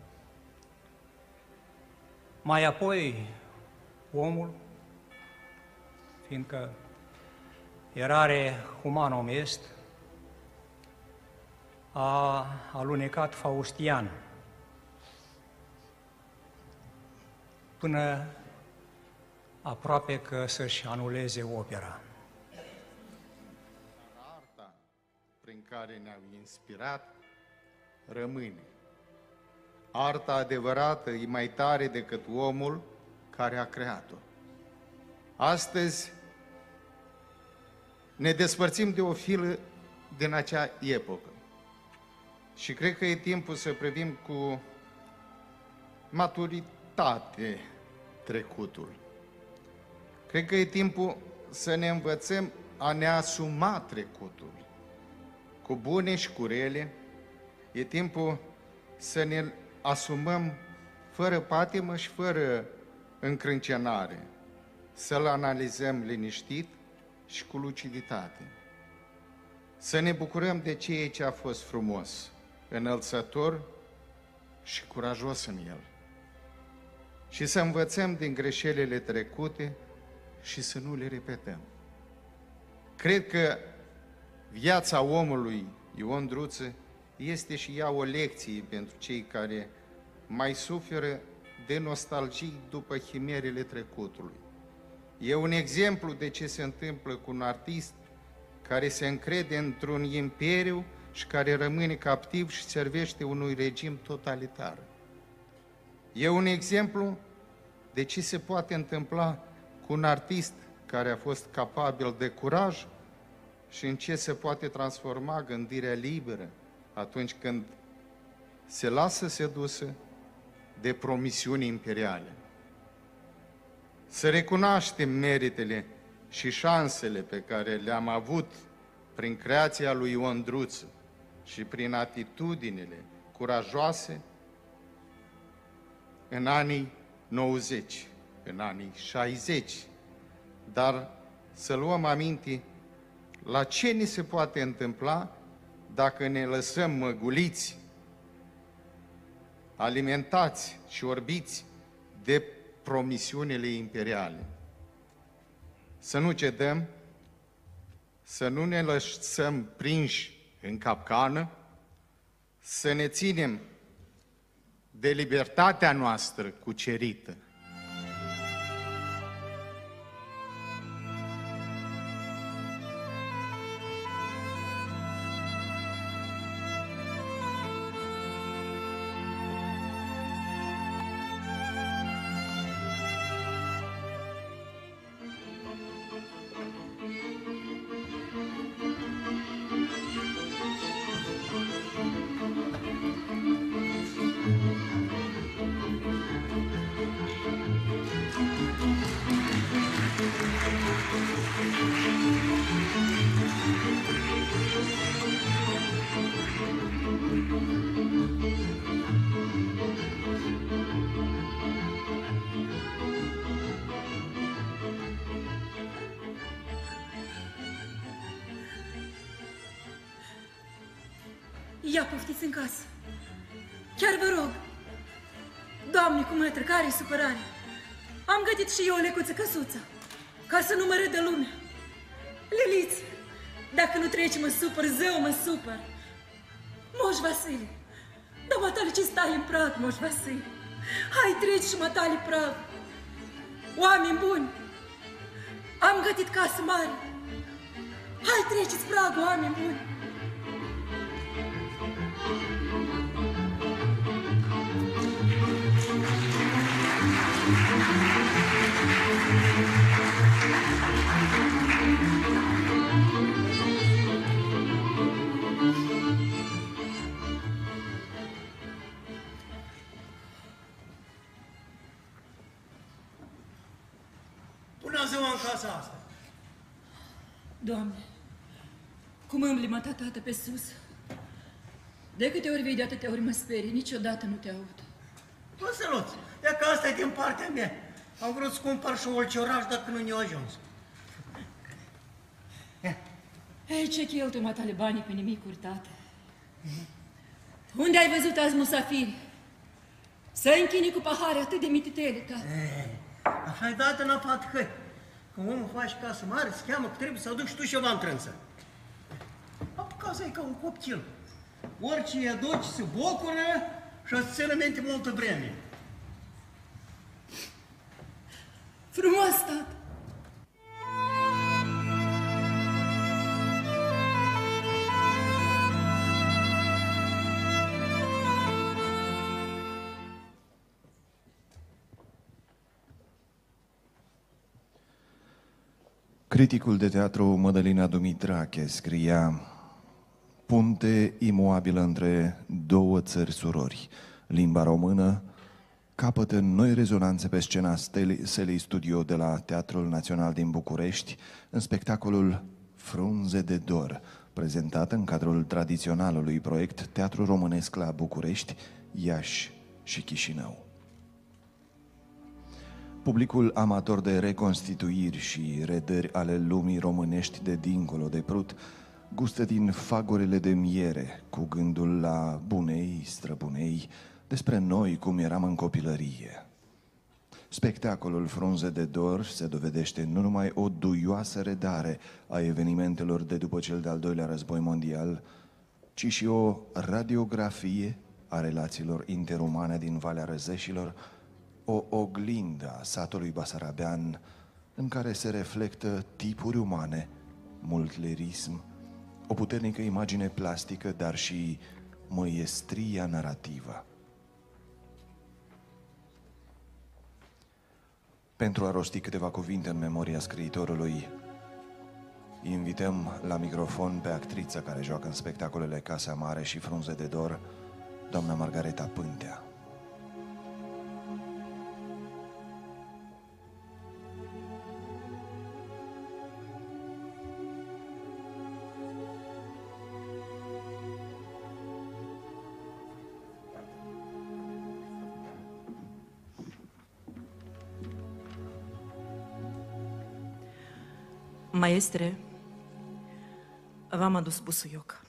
Mai apoi, omul, fiindcă erare humanum est, a alunecat Faustian până aproape că să-și anuleze opera. Arta prin care ne-au inspirat rămâne. Arta adevărată e mai tare decât omul care a creat-o. Astăzi ne despărțim de o filă din acea epocă și cred că e timpul să privim cu maturitate trecutul. Cred că e timpul să ne învățăm a ne asuma trecutul, cu bune și cu rele. E timpul să ne asumăm fără patimă și fără încrâncenare, să-l analizăm liniștit și cu luciditate. Să ne bucurăm de ceea ce a fost frumos, înălțător și curajos în el. Și să învățăm din greșelile trecute și să nu le repetăm. Cred că viața omului Ion Druță este și ea o lecție pentru cei care mai suferă de nostalgii după chimerele trecutului. E un exemplu de ce se întâmplă cu un artist care se încrede într-un imperiu și care rămâne captiv și servește unui regim totalitar. E un exemplu de ce se poate întâmpla cu un artist care a fost capabil de curaj și în ce se poate transforma gândirea liberă atunci când se lasă sedusă de promisiuni imperiale. Să recunoaștem meritele și șansele pe care le-am avut prin creația lui Ion Druță și prin atitudinile curajoase în anii nouăzeci, în anii șaizeci, dar să luăm aminte la ce ni se poate întâmpla dacă ne lăsăm măguliți, alimentați și orbiți de promisiunile imperiale. Să nu cedăm, să nu ne lăsăm prinși în capcană, să ne ținem de libertatea noastră cucerită. Ia, poftiți în casă. Chiar vă rog. Doamne, cu mătră, care-i supărare? Am gătit și eu o lecuță căsuță, ca să nu mă râdă lumea. Liliți, dacă nu treci, mă supăr, zău, mă supăr. Moș Vasile, dar matale ce stai în prag, Moș Vasile? Hai, treci și matale prag. Oameni buni, am gătit casă mare. Hai, treceți prag, oameni buni. Bună ziua în casa asta! Doamne, cum îmbli mă tată pe sus. De câte ori vei, de atâtea ori mă sperii, niciodată nu te aud. Păsăluț, e că asta e din partea mea. Am vrut să cumpăr și olcioraș dacă nu ne-a ajuns. Ei, ce cheltui matale banii pe nimicuri, tată? Unde ai văzut azi musafiri? Să închini cu pahare atât de mititele, tată. Așa-i dat în apat că când omul face casă mare, se cheamă că trebuie să aduci tu ceva în trânsă. Casa e ca un copil. Orice îi aduci se bucură și o să țină minte multă vreme. Frumos, tată! Criticul de teatru Mădălina Dumitrache scria: punte imoabilă între două țări surori, limba română capătă noi rezonanțe pe scena Selei Studio de la Teatrul Național din București, în spectacolul Frunze de Dor, prezentat în cadrul tradiționalului proiect Teatru Românesc la București, Iași și Chișinău. Publicul amator de reconstituiri și redări ale lumii românești de dincolo de Prut gustă din fagorile de miere, cu gândul la bunei, străbunei, despre noi cum eram în copilărie. Spectacolul Frunze de Dor se dovedește nu numai o duioasă redare a evenimentelor de după cel de-al doilea război mondial, ci și o radiografie a relațiilor interumane din Valea Răzeșilor, o oglindă a satului basarabean în care se reflectă tipuri umane, multilerism, o puternică imagine plastică, dar și măiestria narrativă. Pentru a rosti câteva cuvinte în memoria scriitorului, invităm la microfon pe actrița care joacă în spectacolele Casa Mare și Frunze de Dor, doamna Margareta Pântea. Maestre, v-am adus busuioc.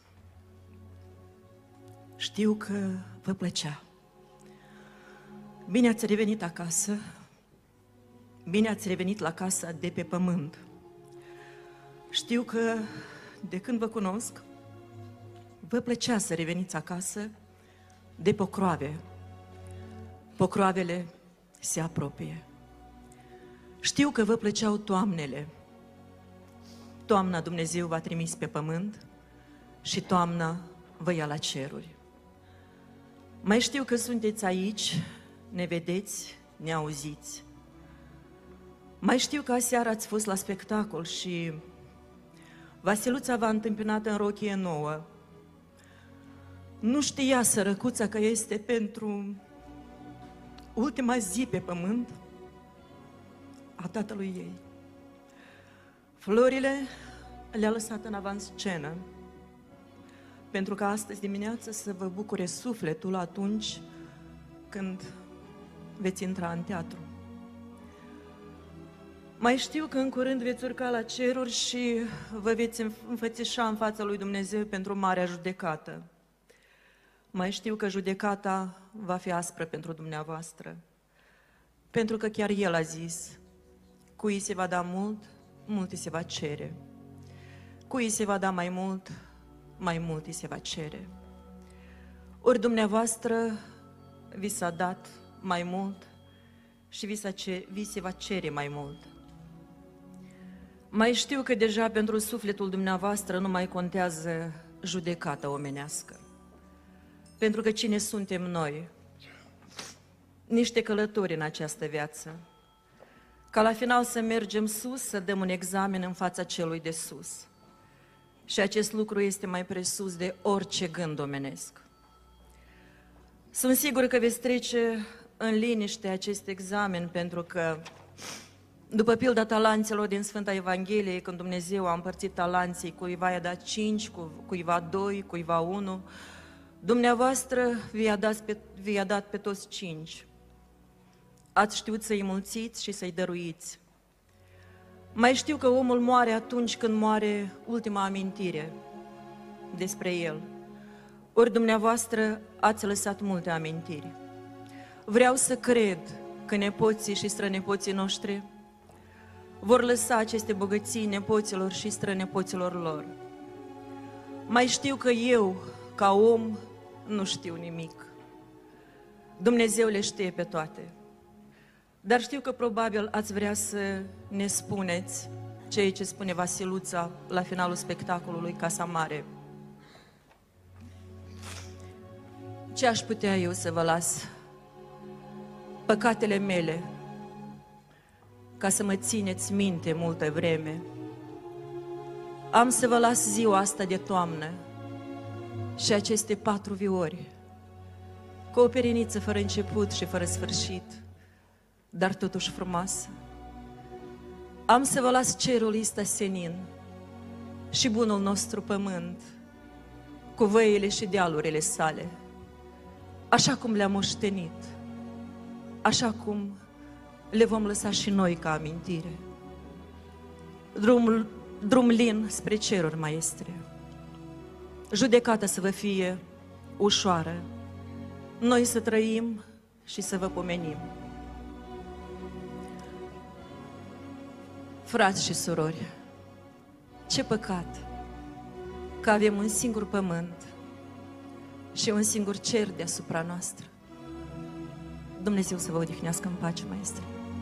Știu că vă plăcea. Bine ați revenit acasă, bine ați revenit la casa de pe pământ. Știu că, de când vă cunosc, vă plăcea să reveniți acasă de pocroave. Pocroavele se apropie. Știu că vă plăceau toamnele. Toamna Dumnezeu v-a trimis pe pământ și toamna vă ia la ceruri. Mai știu că sunteți aici, ne vedeți, ne auziți. Mai știu că aseară ați fost la spectacol și Vasiluța v-a întâmpinat în rochie nouă. Nu știa sărăcuța că este pentru ultima zi pe pământ a tatălui ei. Florile le-a lăsat în avanscenă, pentru că astăzi dimineață să vă bucure sufletul atunci când veți intra în teatru. Mai știu că în curând veți urca la ceruri și vă veți înfățișa în fața lui Dumnezeu pentru marea judecată. Mai știu că judecata va fi aspră pentru dumneavoastră, pentru că chiar El a zis, cui se va da mult, mult îi se va cere. Cui îi se va da mai mult, mai mult îi se va cere. Ori dumneavoastră vi s-a dat mai mult și vi, ce, vi se va cere mai mult. Mai știu că deja pentru sufletul dumneavoastră nu mai contează judecata omenească. Pentru că cine suntem noi? Niște călători în această viață. Ca la final să mergem sus, să dăm un examen în fața celui de sus. Și acest lucru este mai presus de orice gând omenesc. Sunt sigur că veți trece în liniște acest examen, pentru că, după pilda talanților din Sfânta Evanghelie, când Dumnezeu a împărțit talanții, cuiva i-a dat cinci, cuiva doi, cuiva unu, dumneavoastră vi-a dat pe, vi-a dat pe toți cinci. Ați știut să-i mulțiți și să-i dăruiți. Mai știu că omul moare atunci când moare ultima amintire despre el. Ori dumneavoastră ați lăsat multe amintiri. Vreau să cred că nepoții și strănepoții noștri vor lăsa aceste bogății nepoților și strănepoților lor. Mai știu că eu, ca om, nu știu nimic. Dumnezeu le știe pe toate. Dar știu că probabil ați vrea să ne spuneți ceea ce spune Vasiluța la finalul spectacolului Casa Mare. Ce aș putea eu să vă las? Păcatele mele, ca să mă țineți minte multă vreme. Am să vă las ziua asta de toamnă și aceste patru viori, cu o periniță fără început și fără sfârșit, dar totuși frumoasă. Am să vă las cerul ăsta senin și bunul nostru pământ, cu văile și dealurile sale, așa cum le-am moștenit, așa cum le vom lăsa și noi ca amintire. Drumul, drum lin spre ceruri, maestre. Judecata să vă fie ușoară, noi să trăim și să vă pomenim. Frați și surori, ce păcat că avem un singur pământ și un singur cer deasupra noastră. Dumnezeu să vă odihnească în pace, maestre.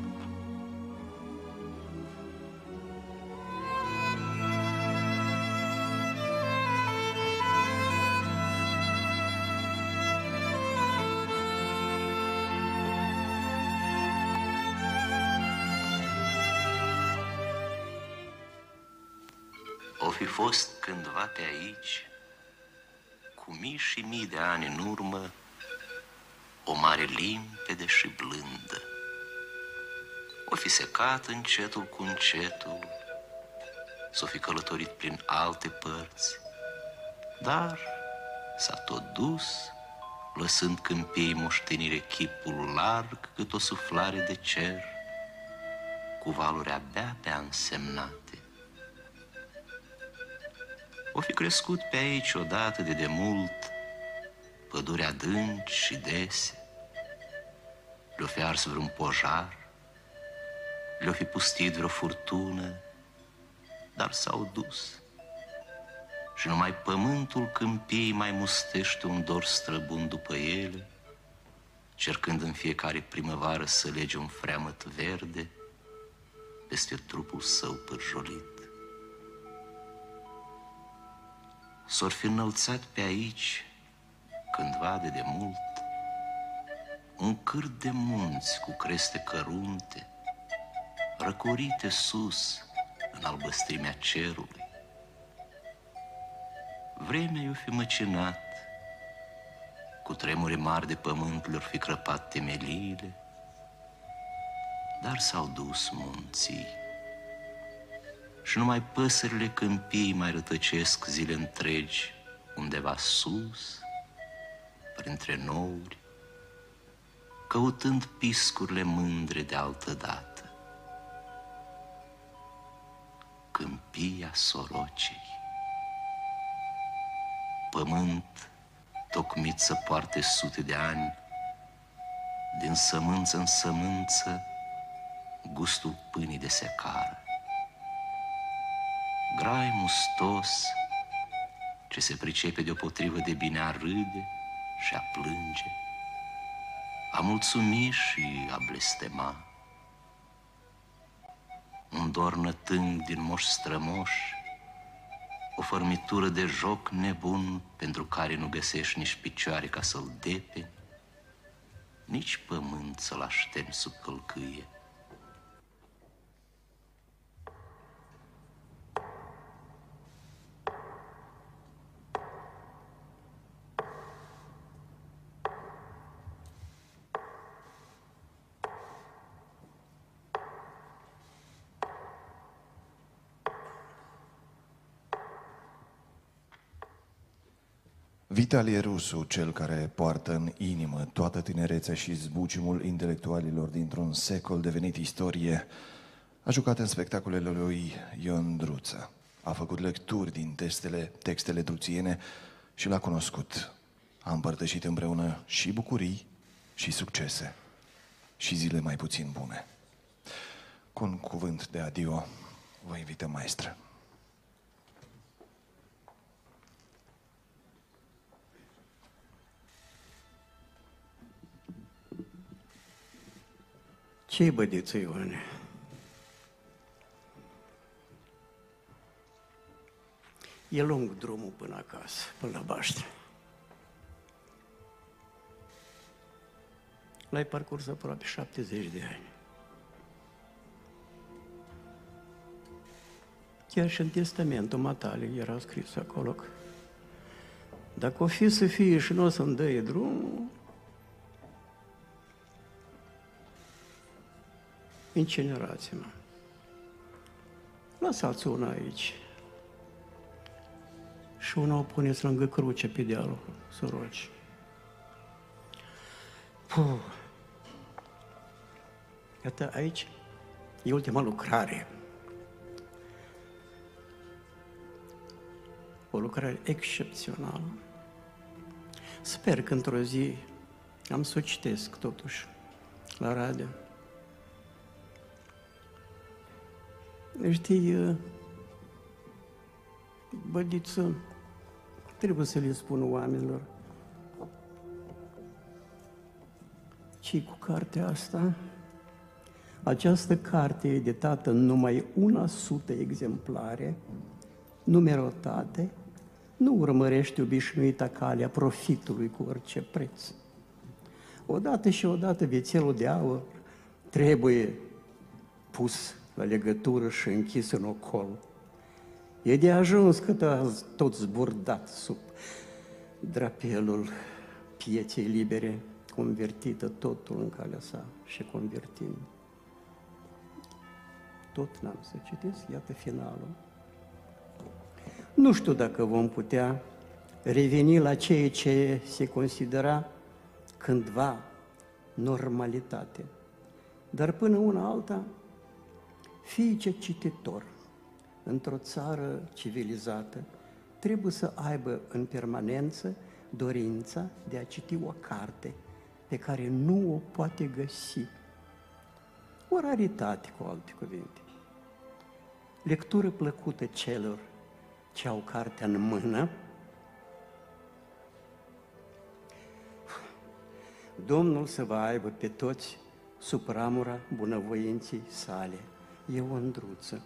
O fi fost cândva pe aici, cu mii și mii de ani în urmă, o mare limpede și blândă. O fi secat încetul cu încetul, s-o fi călătorit prin alte părți, dar s-a tot dus, lăsând câmpiei moștenire chipul larg cât o suflare de cer, cu valuri abia pe însemnate. O fi crescut pe aici odată de demult păduri adânci și dese, le-o fi ars vreun pojar, le-o fi pustit vreo furtună, dar s-au dus. Și numai pământul câmpiei mai mustește un dor străbun după ele, cercând în fiecare primăvară să lege un freamăt verde peste trupul său pârjolit. S-or fi înălțat pe aici, cândva de demult, un cârt de munți cu creste cărunte, răcorite sus în albăstrimea cerului. Vremea i-o fi măcinat, cu tremure mari de pământ le-or fi crăpat temeliile, dar s-au dus munții. Și numai păsările câmpiei mai rătăcesc zile întregi undeva sus, printre nouri, căutând piscurile mândre de altădată. Câmpia sorocei, pământ tocmit să poarte sute de ani, din sămânță în sămânță, gustul pâinii de secară. Grai mustos, ce se pricepe deopotrivă de bine a râde și a plânge, a mulțumi și a blestema. Un dor nătâng din moși strămoși, o fărmitură de joc nebun pentru care nu găsești nici picioare ca să-l depe, nici pământ să-l așterni sub călcâie. Vitalie Rusu, cel care poartă în inimă toată tinerețea și zbuciumul intelectualilor dintr-un secol devenit istorie, a jucat în spectacolele lui Ion Druță, a făcut lecturi din textele, textele druțiene și l-a cunoscut. A împărtășit împreună și bucurii, și succese, și zile mai puțin bune. Cu un cuvânt de adio, vă invităm, maestră. Ce-i bădiță, Ioane? E lung drumul până acasă, până la baștă. L-ai parcurs aproape șaptezeci de ani. Chiar și în testamentul matale era scris acolo că dacă o fi să fie și nu o să-mi dăie drumul, incinerați-mă. Lăsați una aici. Și una o puneți lângă cruce pe dealul soroci. Puh. Iată, aici e ultima lucrare. O lucrare excepțională. Sper că într-o zi am să o citesc totuși la radio. Știi, bădiță, trebuie să le spun oamenilor ce-i cu cartea asta. Această carte e editată în numai una sută exemplare, numerotate, nu urmărește obișnuita calea profitului cu orice preț. Odată și odată vițelul de aur trebuie pus la legătură și închis în ocol. E de ajuns cât a tot zburdat sub drapelul pieței libere, convertită totul în calea sa și convertind. Tot n-am să citesc, iată finalul. Nu știu dacă vom putea reveni la ceea ce se considera cândva normalitate, dar până una alta, fiice cititor într-o țară civilizată trebuie să aibă în permanență dorința de a citi o carte pe care nu o poate găsi. O raritate, cu alte cuvinte. Lectură plăcută celor ce au cartea în mână. Domnul să vă aibă pe toți sub ramura bunăvoinței sale. E o îndruță.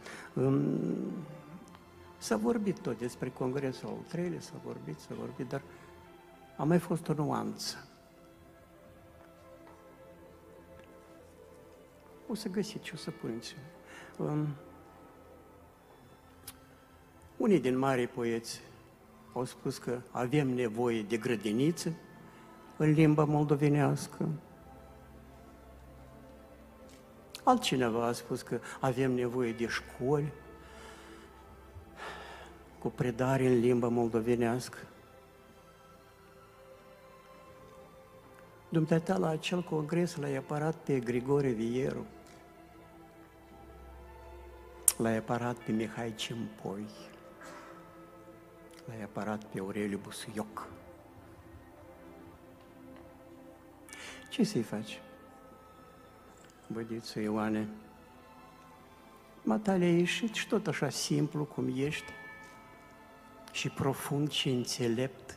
S-a vorbit tot despre Congresul al treilea, s-a vorbit, s-a vorbit, dar a mai fost o nuanță. O să găsiți ce o să puneți. Um, unii din marii poeți au spus că avem nevoie de grădiniță în limba moldovenească. Altcineva a spus că avem nevoie de școli cu predare în limba moldovenească. Dumneata la acel congres l-ai apărat pe Grigore Vieru, l-ai apărat pe Mihai Cimpoi, l-ai apărat pe Aureliu Busuioc. Ce să-i faci? Bădiță Ioane, matale ai ieșit și tot așa simplu cum ești și profund și înțelept.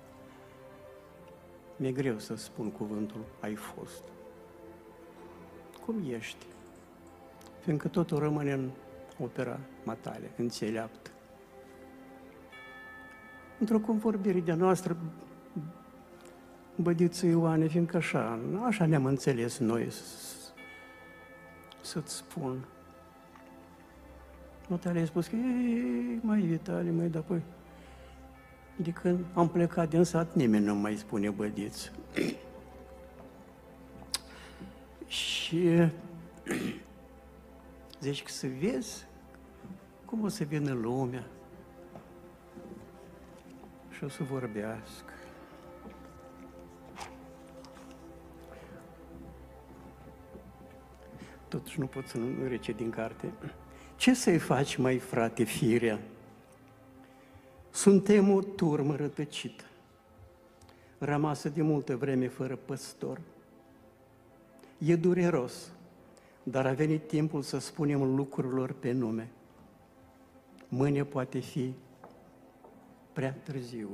Mi-e greu să spun cuvântul ai fost. Cum ești? Fiindcă totul rămâne în opera matale, înțeleaptă. Într-o convorbire de noastră, bădiță Ioane, fiindcă așa, așa ne-am înțeles noi, să-ți spun. Matale a spus că, ei, mai Vitale, mai da, păi, de când am plecat din sat, nimeni nu mai spune bădiță. Și zici că să vezi cum o să vină lumea și o să vorbească. Totuși nu pot să nu rece din carte. Ce să-i faci, mai frate, firea? Suntem o turmă rătăcită, rămasă de multă vreme fără păstor. E dureros, dar a venit timpul să spunem lucrurilor pe nume. Mâine poate fi prea târziu.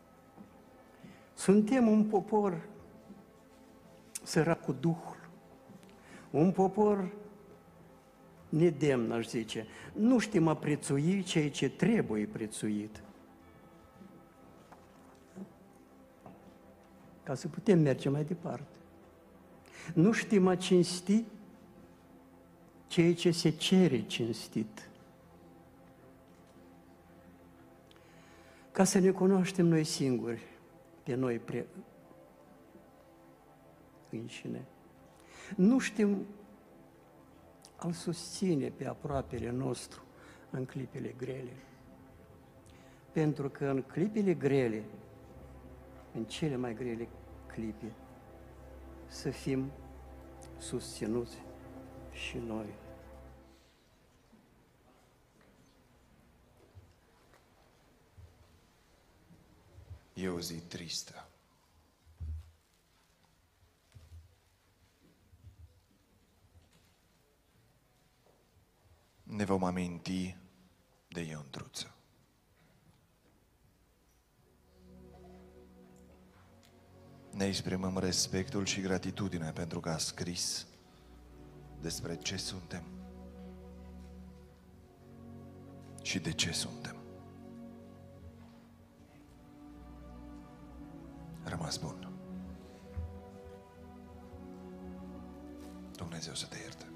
Suntem un popor sărac cu Duhul, un popor nedemn, aș zice. Nu știm a prețui ceea ce trebuie prețuit. Ca să putem merge mai departe. Nu știm a cinsti ceea ce se cere cinstit. Ca să ne cunoaștem noi singuri, pe noi pre... înșine. Nu știm a-L susține pe aproapele nostru în clipele grele. Pentru că în clipele grele, în cele mai grele clipe, să fim susținuți și noi. E o zi tristă. Ne vom aminti de Iontruță. Ne exprimăm respectul și gratitudinea pentru că a scris despre ce suntem și de ce suntem. Rămas bun. Dumnezeu să te ierte.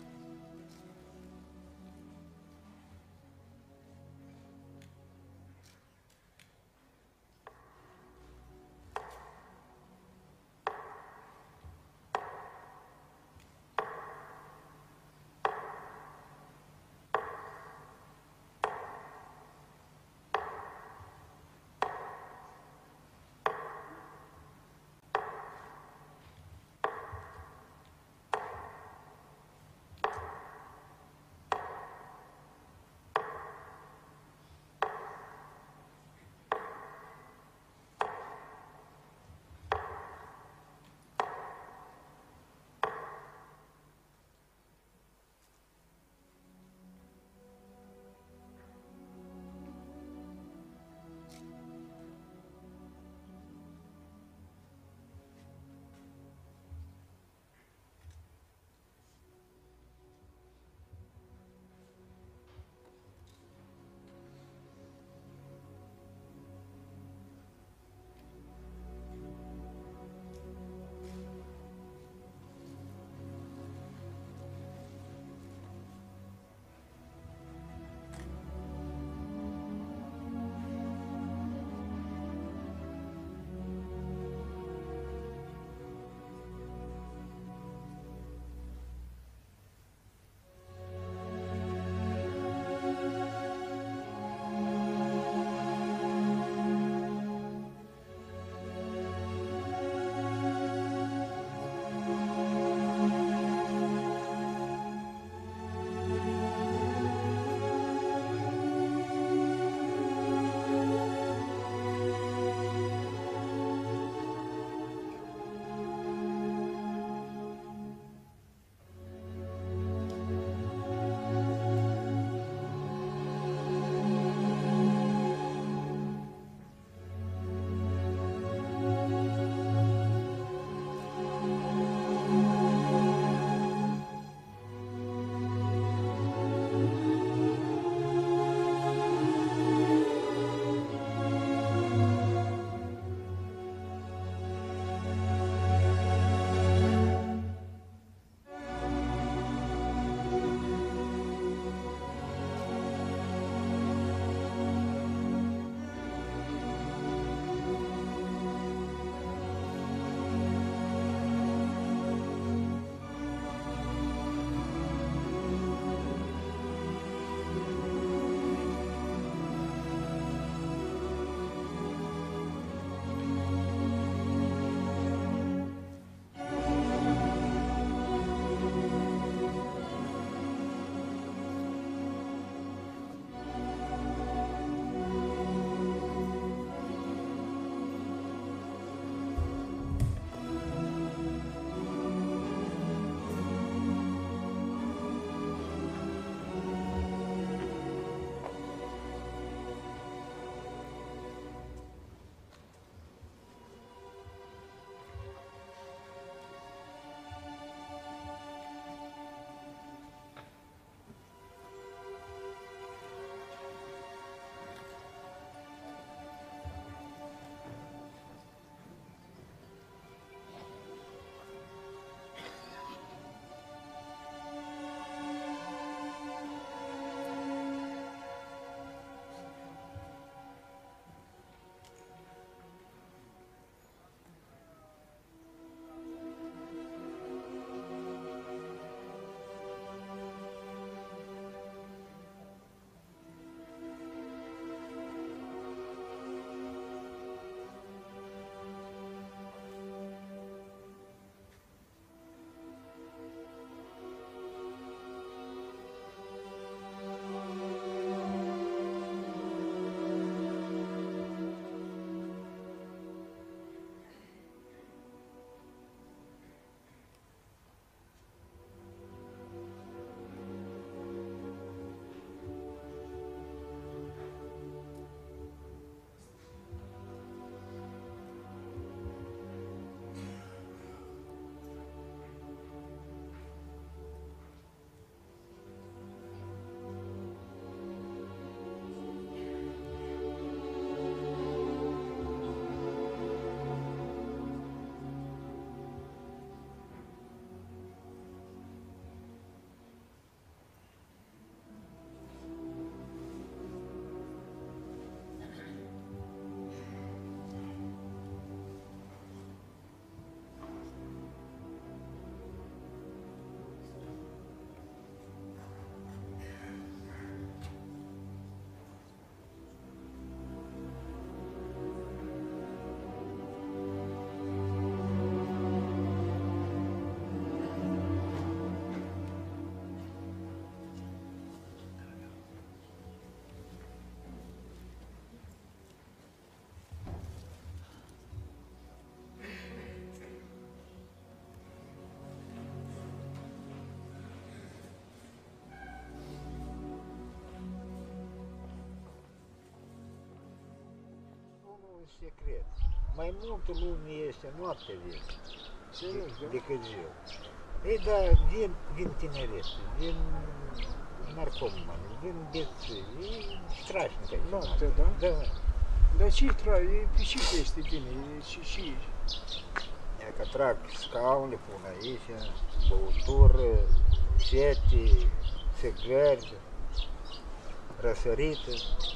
un secret. Mai multă lume este noapte vin decât ziua. Ei, da, vin, vin tineret, vin narcomani, vin beții, e strașnic aici. Noapte, da? Da. Dar ce-i trage? Pe ce este bine? Și ce? Ia că trag scaune, pun aici, băutură, sete, țigări, răsărită.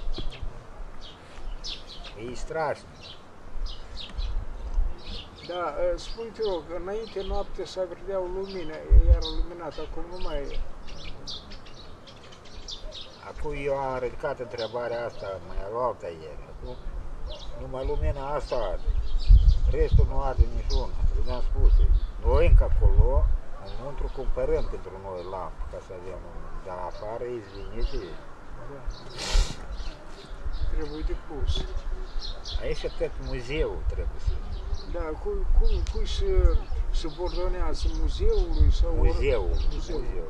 E strașnic. Da, spune te rog, înainte noapte să vedeau lumină, era luminat, acum nu mai e. Acum eu am ridicat întrebarea asta mai altă ieri. Acum numai lumina asta arde. Restul nu arde niciuna. Le-am spus. Noi încă acolo, înăuntru cumpărăm pentru noi lampă ca să avem un... Dar afară, izvinite. Da. Trebuie de pus. Aici tot muzeul trebuie să... Da, cum, cum, cum se subordonează muzeului sau... Muzeul. Muzeul. Muzeul.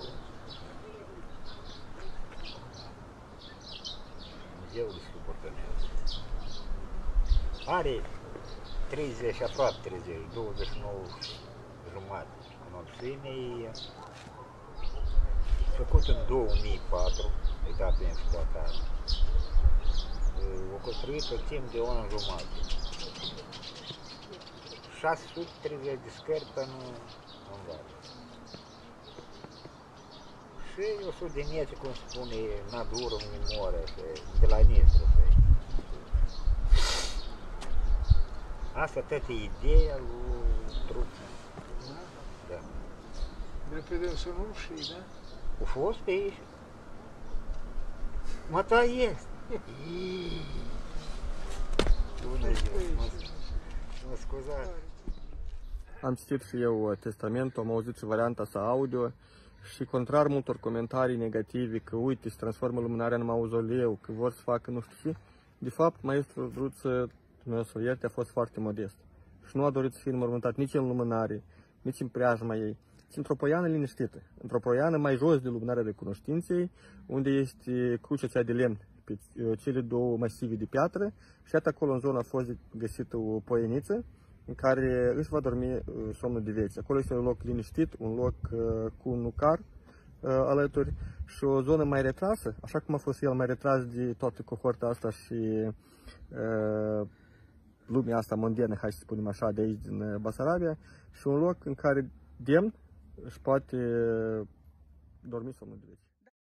Muzeul se subordonează. Are treizeci, aproape treizeci, douăzeci și nouă jumate înălțime. Făcut în două mii patru, e dat în exploatare. O construit în timp de un an jumate. șase sute treizeci de scări până în vară. Și o sută de metri, cum spune, natură, în memorie, de la Nistru. Asta tot e ideea lui Truță. Da. De pe dânsul nu știi, da? A fost pe aici. Mă, ta este. Bună ziua, mă scuzați. Am citit și eu testamentul, am auzit și varianta sa audio și contrar multor comentarii negative că uite, se transformă lumânarea în mauzoleu, că vor să facă nu știu ce, de fapt, maestrul Druță, Dumnezeu să ierte, a fost foarte modest și nu a dorit să fie înmormântat nici în lumânare, nici în preajma ei, ci într-o poiană liniștită, într-o poiană mai jos de lumânarea recunoștinței, unde este crucea cea de lemn pe cele două masive de piatră și iată acolo în zonă a fost găsită o poieniță în care își va dormi somnul de vieți. Acolo este un loc liniștit, un loc cu un nucar alături și o zonă mai retrasă, așa cum a fost el mai retras de toată cohorta asta și uh, lumea asta modernă, hai să spunem așa, de aici din Basarabia, și un loc în care demn își poate dormi somnul de vieți.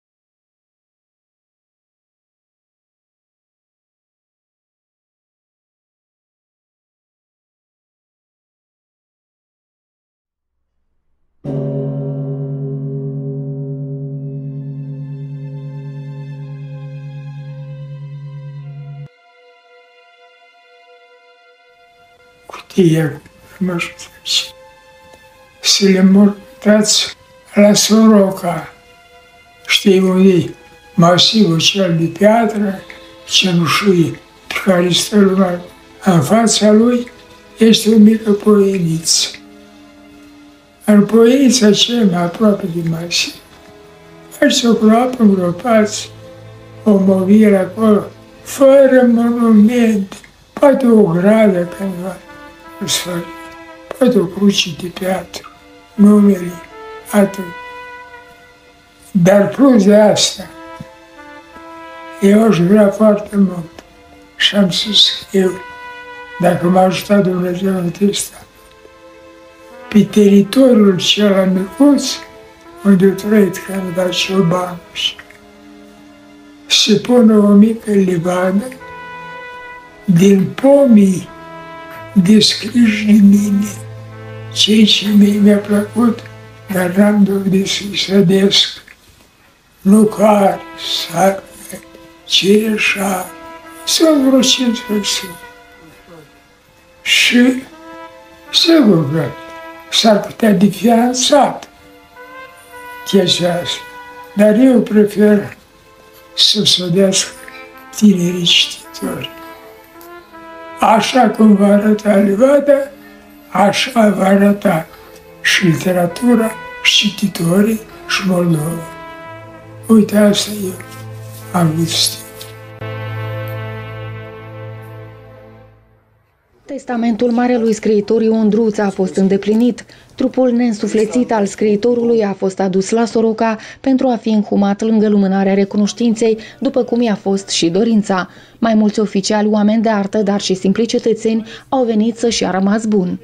Cutie, mă știți, să le mortați la Soroca. Știi unde e masivul cel de piatră, cenușie, pe care stă lumea. În fața lui este o mică poieniță. În poienița aceea mai aproape de masiv. Faceți o groapă, îngropați, o movire acolo, fără monumente, poate o gradă cândva, poate o cruce de piatră, numele, atât. Dar plus de asta, eu aș vrea foarte mult și am să scriu, dacă m-a ajutat Dumnezeu în testament, pe teritoriul cel micuț, unde a trăit cândva Ciobanu, se pune o mică livadă din pomii descriși de mine, cei ce mie mi-a plăcut, dar n-am dovedit să-i sădesc. Nucar, sacre, cireșar, sunt vreo cinci persoane. Și sigur că s-ar putea de fianțat chestia asta, dar eu prefer să sădesc tinerii cititori. Așa cum va arăta livada, așa va arăta și literatura, și cititorii, și Moldova. Uite, asta eu am vrut să știu. Testamentul marelui scriitor Ion Druță a fost îndeplinit. Trupul neînsuflețit al scriitorului a fost adus la Soroca pentru a fi înhumat lângă lumânarea recunoștinței, după cum i-a fost și dorința. Mai mulți oficiali, oameni de artă, dar și simpli cetățeni au venit să-și a rămas bun.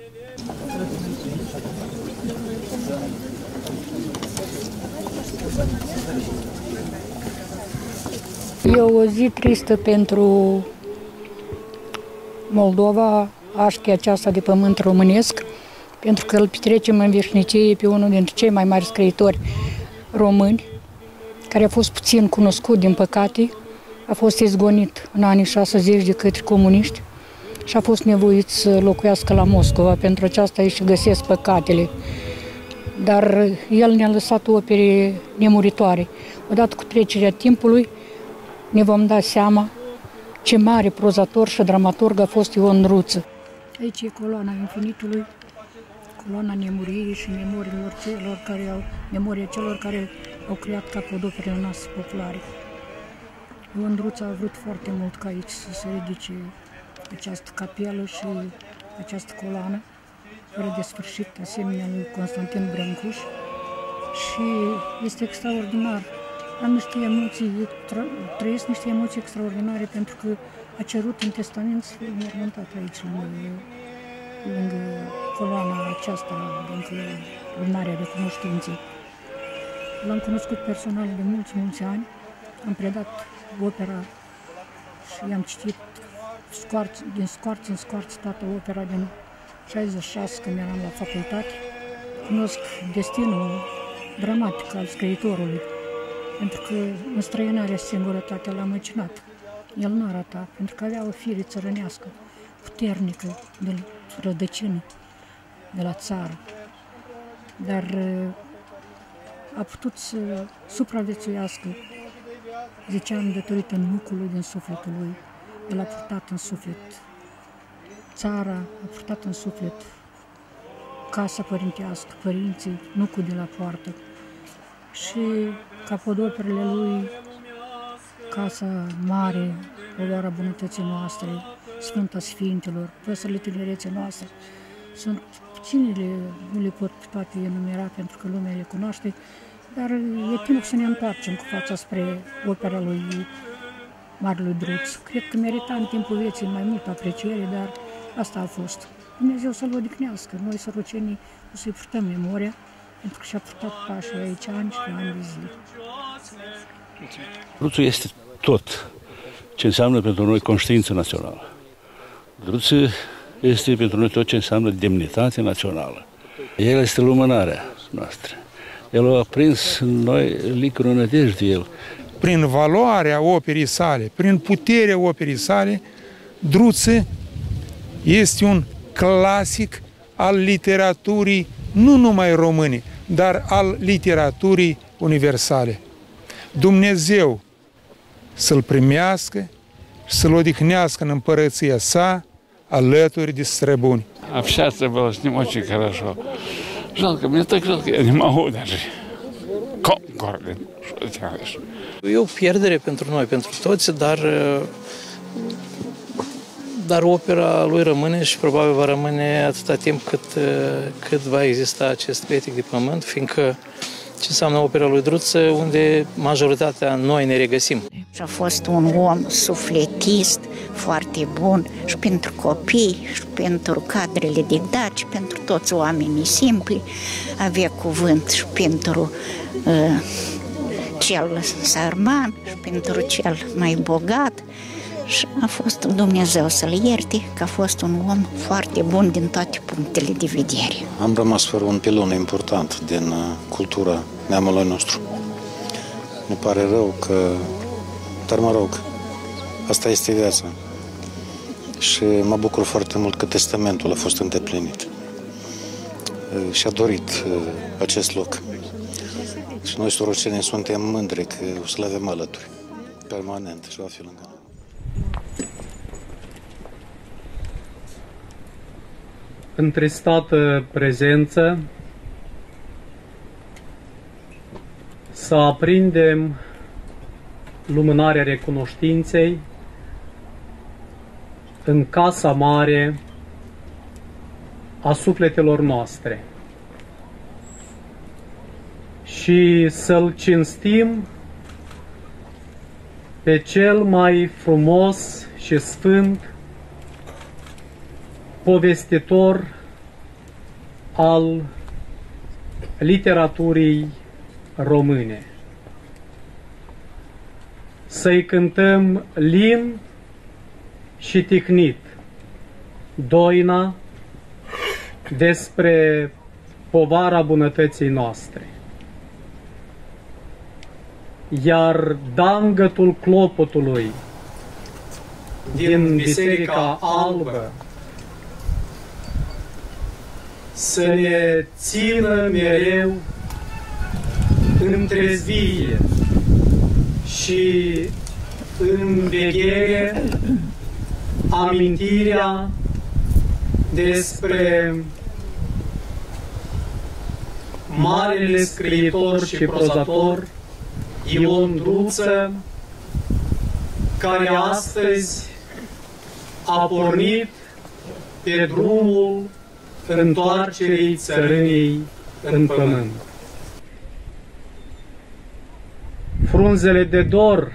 E o zi tristă pentru Moldova, așchi aceasta de pământ românesc, pentru că îl petrecem în veșnicie pe unul dintre cei mai mari scriitori români, care a fost puțin cunoscut, din păcate, a fost izgonit în anii șaizeci de către comuniști și a fost nevoit să locuiască la Moscova. Pentru aceasta își găsesc păcatele. Dar el ne-a lăsat opere nemuritoare. Odată cu trecerea timpului ne vom da seama ce mare prozator și dramaturg a fost Ion Druță. Aici e coloana infinitului, coloana nemuririi și memoriilor celor care au, memoria celor care au creat capodoperele noastre populare. Ion Druță a vrut foarte mult ca aici să se ridice această capelă și această coloană, fără de sfârșit, asemenea lui Constantin Brâncuș, și este extraordinar. Am niște emoții, trăiesc niște emoții extraordinare pentru că a cerut în testament să fie mormântat aici, lângă, lângă coloana aceasta, lângă lumânarea recunoștinței. L-am cunoscut personal de mulți, mulți ani, am predat opera și i-am citit scoarț, din scoarț în scoarț toată opera din șaizeci și șase, când eram la facultate. Cunosc destinul dramatic al scriitorului, pentru că în străinarea singurătatea l-a măcinat. El nu arăta, pentru că avea o fire țărănească, puternică, de rădăcină, de la țară. Dar a putut să supraviețuiască, ziceam, datorită nucului din sufletul lui. El a purtat în suflet țara, a purtat în suflet casa părintească, părinții, nucul de la poartă. Și capodoperele lui, Casa Mare, Oloarea Bunătății Noastre, Sfânta Sfintelor, Păsările Tinereței Noastre, sunt puținele, nu le pot toate enumera pentru că lumea le cunoaște, dar e timp să ne întoarcem cu fața spre opera lui Marelui Druț. Cred că merita în timpul vieții mai multă apreciere, dar asta a fost. Dumnezeu să-l odihnească, noi sărocenii o să-i purtăm memoria, pentru că și-a purtat pașii aici ani și ani de zile. Druțul este tot ce înseamnă pentru noi conștiință națională. Druțul este pentru noi tot ce înseamnă demnitate națională. El este lumânarea noastră. El a prins în noi licărul nădejde, el. Prin valoarea operii sale, prin puterea operii sale, Druță este un clasic al literaturii nu numai române, dar al literaturii universale. Dumnezeu să-l primească și să-l odihnească în împărăția sa alături de străbuni. Общаться было с ним очень хорошо. Жалко, мне так жалко, я не могу даже. Cum, Gorgân, ce делаешь? E o pierdere pentru noi, pentru toți, dar dar opera lui rămâne și probabil va rămâne atâta timp cât, cât va exista acest petic de pământ, fiindcă ce înseamnă opera lui Druță, unde majoritatea noi ne regăsim. Și a fost un om sufletist, foarte bun și pentru copii, și pentru cadrele didactice, pentru toți oamenii simpli. Avea cuvânt și pentru uh, cel sărman și pentru cel mai bogat. Și a fost Dumnezeu să-l ierte, că a fost un om foarte bun din toate punctele de vedere. Am rămas fără un pilon important din cultura neamului nostru. Ne pare rău că, dar mă rog, asta este viața. Și mă bucur foarte mult că testamentul a fost îndeplinit. Și-a dorit acest loc. Și noi, sorocenii, suntem mândri că o să-l avem alături, permanent, și va fi lângă noi. Întristată prezență, să aprindem lumânarea recunoștinței în Casa Mare a sufletelor noastre și să-L cinstim pe cel mai frumos și sfânt povestitor al literaturii române. Să-i cântăm lin și tihnit doina despre povara bunătății noastre. Iar dangătul clopotului din Biserica Albă să ne țină mereu în trezvie și în veghere amintirea despre marele scriitor și prozator Ion Druță, care astăzi a pornit pe drumul întoarcerii țărânii în pământ. Frunzele de dor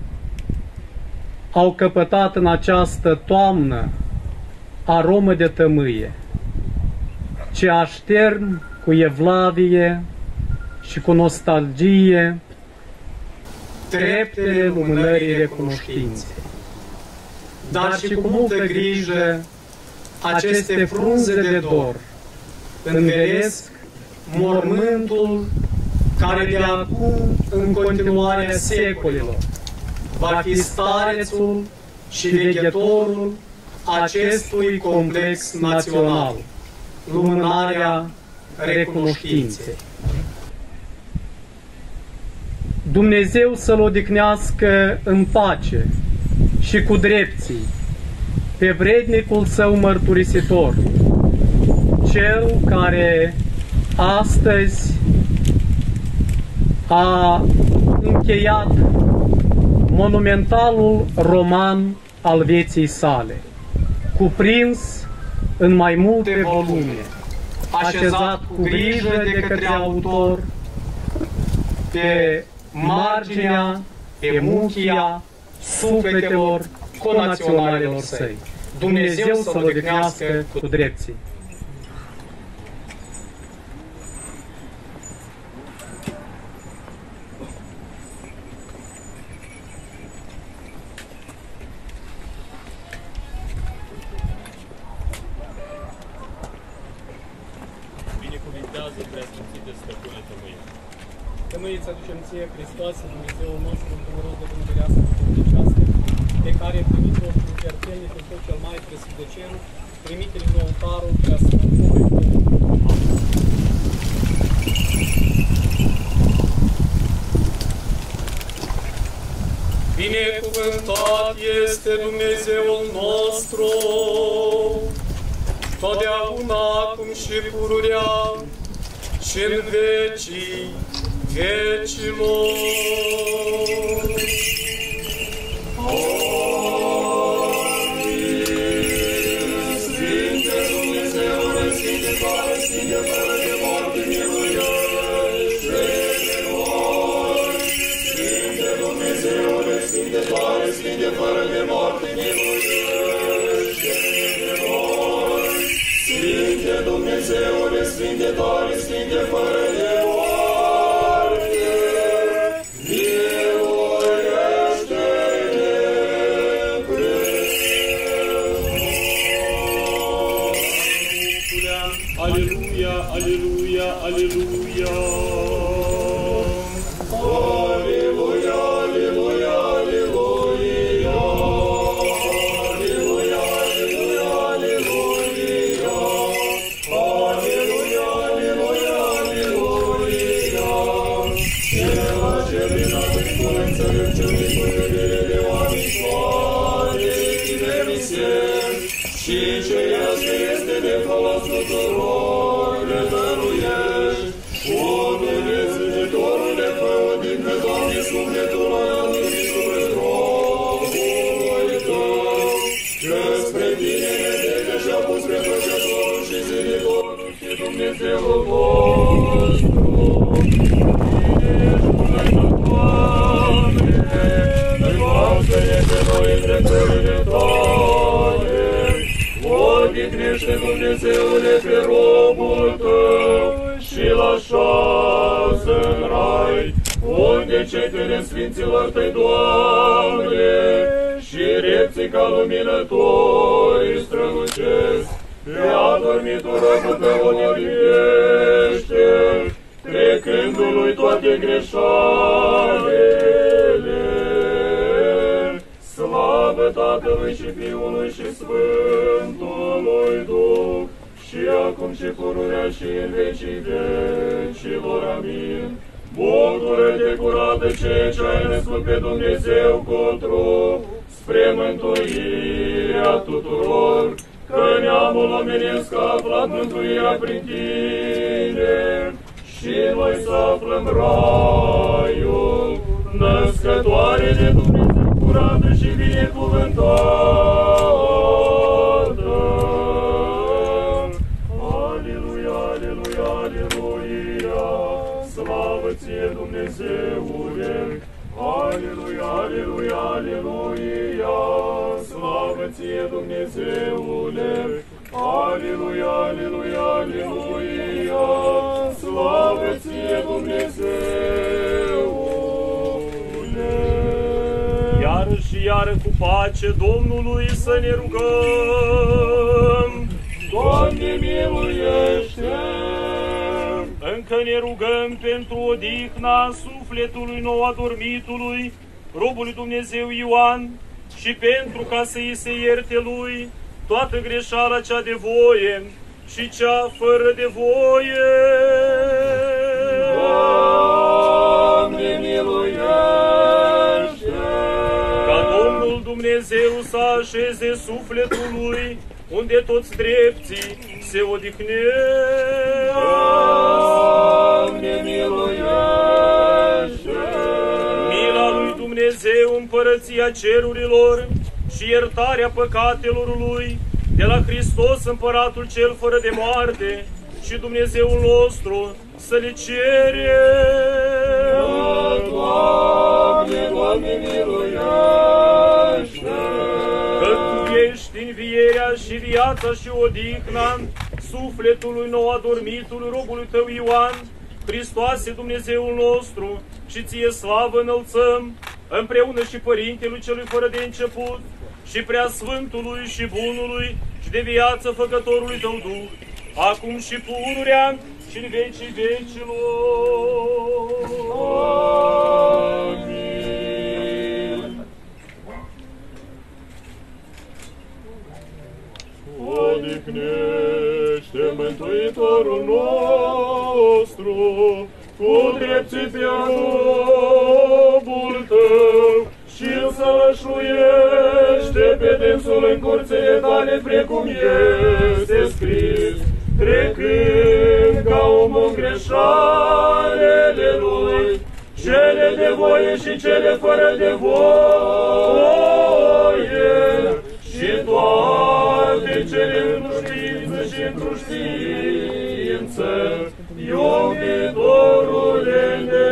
au căpătat în această toamnă aromă de tămâie, ce aștern cu evlavie și cu nostalgie treptele lumânării recunoștinței. Dar și cu multă grijă aceste frunze de dor învelesc mormântul care de acum în continuarea secolilor va fi starețul și veghetorul acestui complex național, lumânarea recunoștinței. Dumnezeu să-L odihnească în pace și cu drepții pe vrednicul său mărturisitor, cel care astăzi a încheiat monumentalul roman al vieții sale, cuprins în mai multe volume, așezat cu grijă de către autor pe marginea, pe muchia sufletelor conaționalilor săi. Dumnezeu să-L odihnească cu drepții. Binecuvintează preasfințite stăpâne tămâie. Tămâie îți aducem ție, Hristoase, Dumnezeul nostru, într-un de dumnezească și dumnezească, pe care primit-o cu iertenie cu tot cel mai presvădecen, trimite-l în altarul preasfântului. Binecuvântat este Dumnezeul nostru, totdeauna, acum și pururea, și în vecii vecilor. Amin. Sfinte Dumnezeule, Sfinte tare, Sfinte fără de moarte, miluiește de noi. Sfinte Dumnezeule, Sfinte tare, Sfinte fără de moarte, miluiește de noi. Sfinte Dumnezeule, Sfinte tare, Sfinte fără de moarte, miluiește-ne pre noi. Aleluia, aleluia, aleluia. Aleluia, aleluia, aleluia. Aleluia, aleluia, aleluia. Aleluia, aleluia, aleluia. Ceva ce prin aventură înțelepciunii cu iubire de oameni soare, tine miseri, și ceea ce este de folos tuturor le dăruiești. dreptările tale. Odihnește, Dumnezeule, pe robul tău și l-așează în rai, unde cetele sfinților tăi, Doamne, și repții ca luminători strălucesc. Pe adormitul robul tău odihnește, trecându-lui toate greșalele. Slavă Tatălui și Fiului și Sfântului Duh, și acum și pururea și în vecii vecilor. Amin. Bucură-te, curată, cei ce ai născut pe Dumnezeu cu trup, spre mântuirea tuturor, că neamul omenesc a aflat mântuirea prin tine, și noi să aflăm raiul, născătoare de Dumnezeu curată și binecuvântată. Aleluia, aleluia, aleluia, slavă ție, Dumnezeule! Aleluia, aleluia, aleluia, slavă ție, Dumnezeule! Aleluia, aleluia, aleluia, slavă ție, Dumnezeule! Iară și iară cu pace Domnului să ne rugăm. Doamne, miluiește! Încă ne rugăm pentru odihna sufletului nou adormitului, robului Dumnezeu Ioan, și pentru ca să îi se ierte lui toată greșeala cea de voie și cea fără de voie. Doamne, miluiește! Ca Domnul Dumnezeu să așeze sufletul lui unde toți drepții se odihnesc. Doamne, miluiește! Mila lui Dumnezeu, împărăția cerurilor și iertarea păcatelor lui, de la Hristos, Împăratul cel fără de moarte, și Dumnezeul nostru să le cere. Doamne, Doamne, miluiește! Că Tu ești învierea și viața și odihna sufletului nou adormitului robului Tău Ioan, Hristoase, Dumnezeul nostru, și Ție slavă înălțăm, împreună și Părintelui Celui fără de început, și Preasfântului și Bunului și de viață Făcătorului Tău Duh, acum și pururea și în vecii vecilor. Amin. Odihnește, Mântuitorul nostru, cu drepții pe robul Tău, și-l sălășluiește pe dânsul în curțile Tale, precum este scris, trecând ca om în greșalele lui, cele de voie și cele fără de voie, și toate cele într-o știință și într-o știință, iubitorule de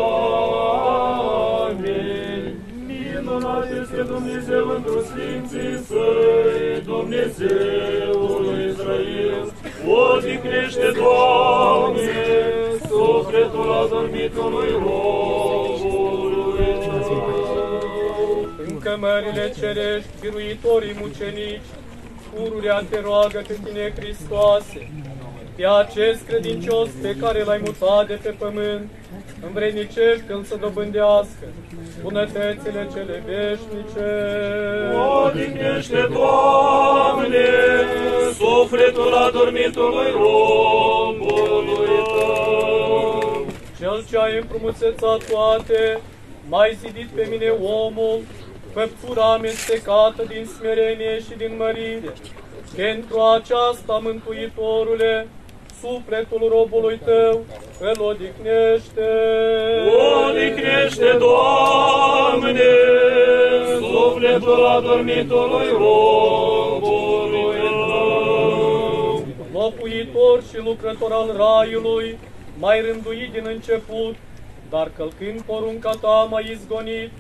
oameni. Minunat este Dumnezeu într-o sfinții Săi, Dumnezeul lui Israel. Odihnește, Doamne, sufletul adormitului robului Tău. În cămările cerești, biruitorii mucenici, pururea te roagă pe Tine, Hristoase, pe acest credincios pe care L-ai mutat de pe pământ, învrednicește-L să dobândească bunătățile cele veșnice. Odihnește, Doamne, sufletul adormitului robului Tău. Cel ce ai împrumusețat toate, m-ai zidit pe mine omul, făptura amestecată din smerenie și din mărire. Pentru aceasta, Mântuitorule, sufletul robului Tău îl odihnește. Odihnește, Doamne, sufletul adormitului robului Tău. Locuitor și lucrător al raiului, m-ai rânduit din început, dar călcând porunca Ta m-ai izgonit.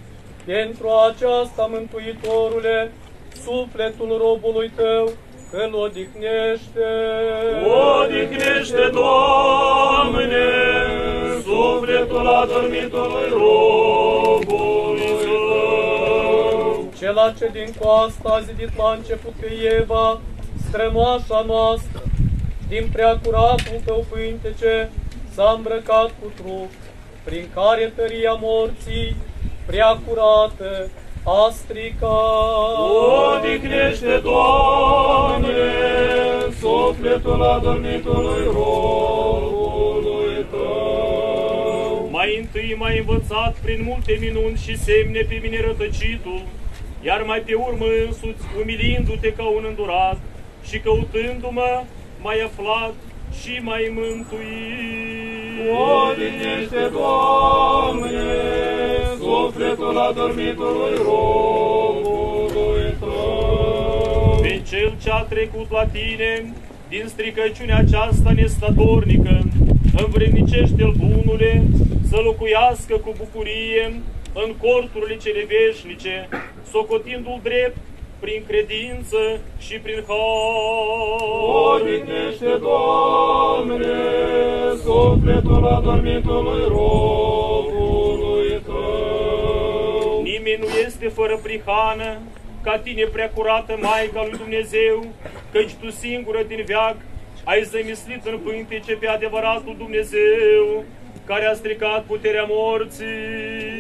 Pentru aceasta, Mântuitorule, sufletul robului Tău îl odihnește. Odihnește, Doamne, sufletul adormitului robului Tău. Cela ce din coasta a zidit la început pe Eva, strămoașa noastră, din preacuratul Tău pântece, s-a îmbrăcat cu trup, prin care tăria morții, preacurată, a stricat. Odihnește, Doamne, sufletul adormitului robului Tău. Mai întâi m-ai învățat prin multe minuni și semne pe mine rătăcitul, iar mai pe urmă însuți, umilindu-te ca un îndurat și căutându-mă, m-ai aflat și m-ai mântuit. Odihnește, Doamne, sufletul adormitului robului Tău. Pe Cel ce a trecut la tine, din stricăciunea aceasta nestatornică, învrednicește-L, bunule, să locuiască cu bucurie în corturile cele veșnice, socotindu-L drept prin credință și prin har. Odihnește, Doamne, sufletul adormitului robului Tău. Nimeni nu este fără prihană ca tine, preacurată Maica lui Dumnezeu, căci tu singură din veac ai zămislit în pântece pe adevăratul Dumnezeu, care a stricat puterea morții.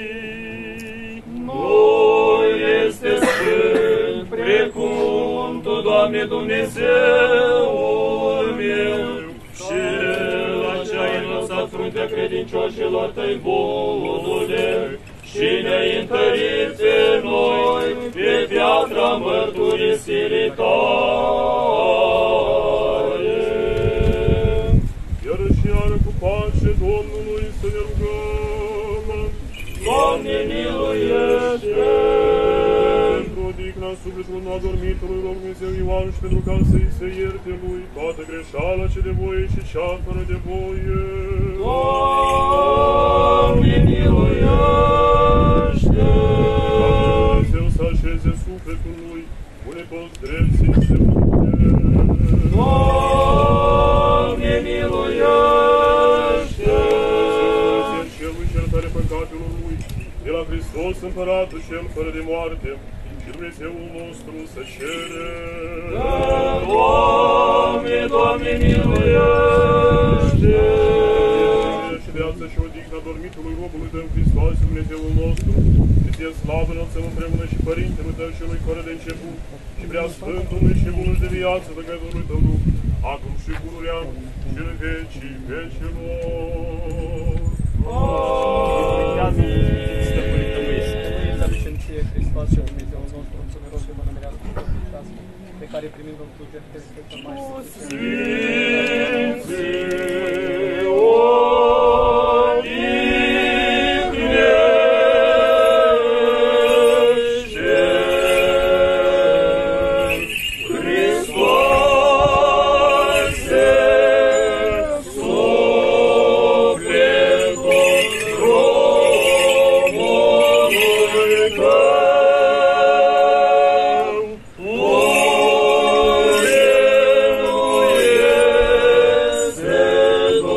Nu este sfânt precum Tu, Doamne Dumnezeul meu, Cel ce ai înălțat fruntea credincioșilor Tăi, bunule, și ne-ai întărit pe noi pe piatra mărturisirii Tale. Iar și iară cu pace Domnului să ne rugăm. Doamne, miluiește! Pentru odihna sufletului adormitului rog Dumnezeu Ioan și pentru ca să-i se ierte lui toată greșeala ce de voie și cea fără de voie. Doamne, miluiește! Dumnezeu să așeze sufletul lui, pune toți drepții în semnătate. Doamne, miluiește! Dumnezeu celui ce iertare păcatelor lui, de la Hristos Împăratul cel fără de moarte, și Dumnezeul nostru să cere. Doamne, Doamne, miluiește! Și viață și odihna dormitului robului Tău, Hristos, Dumnezeul nostru, și ție slavă înălțăm împreună și Părintelui Tău celui fără de început, și prea Sfântului și bunul de viață Tăgătorului Tău Duh, acum și pururea și în vecii vecilor. Amin. Hristos și Dumnezeul nostru, mulțumiros de mănămirească pe care primim în plugeri pe Sfântul mai Doamne,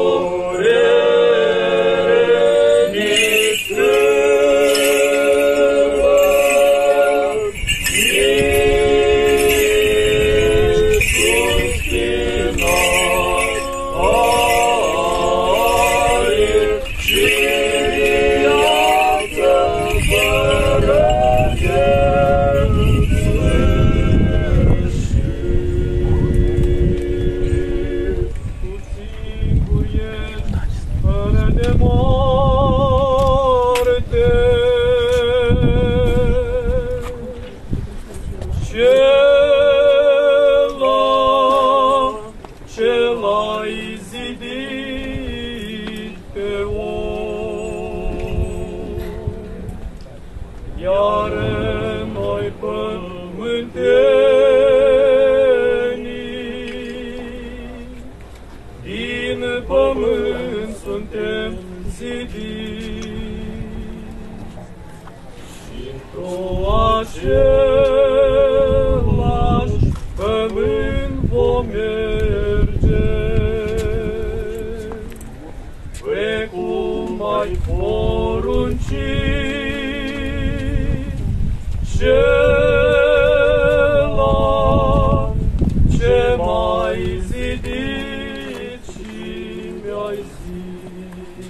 acela ce m-ai zidit și mi-ai zis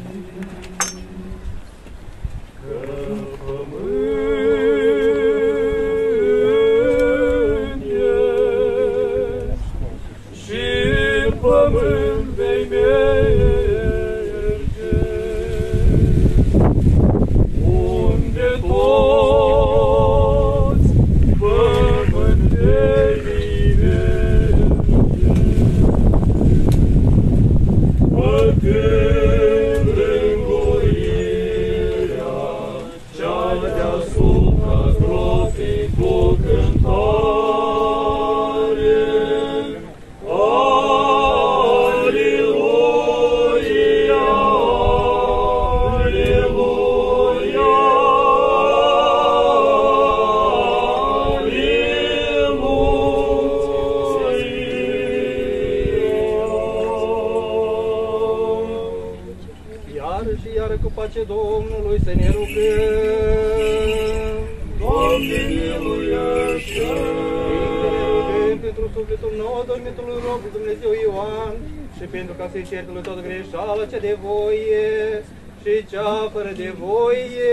că pământ ești și în pământ vei merge, unde toți pământenii merge, păcând îngoirea cea deasupra gropii cu cântare. Aleluia, aleluia, Iară și iară cu pace Domnului să ne rugăm. Doamne, miluiește! Pentru sufletul nou, dormitului rob Dumnezeu Ioan, și pentru ca să-i certe lui toată greșeala cea de voie și cea fără de voie.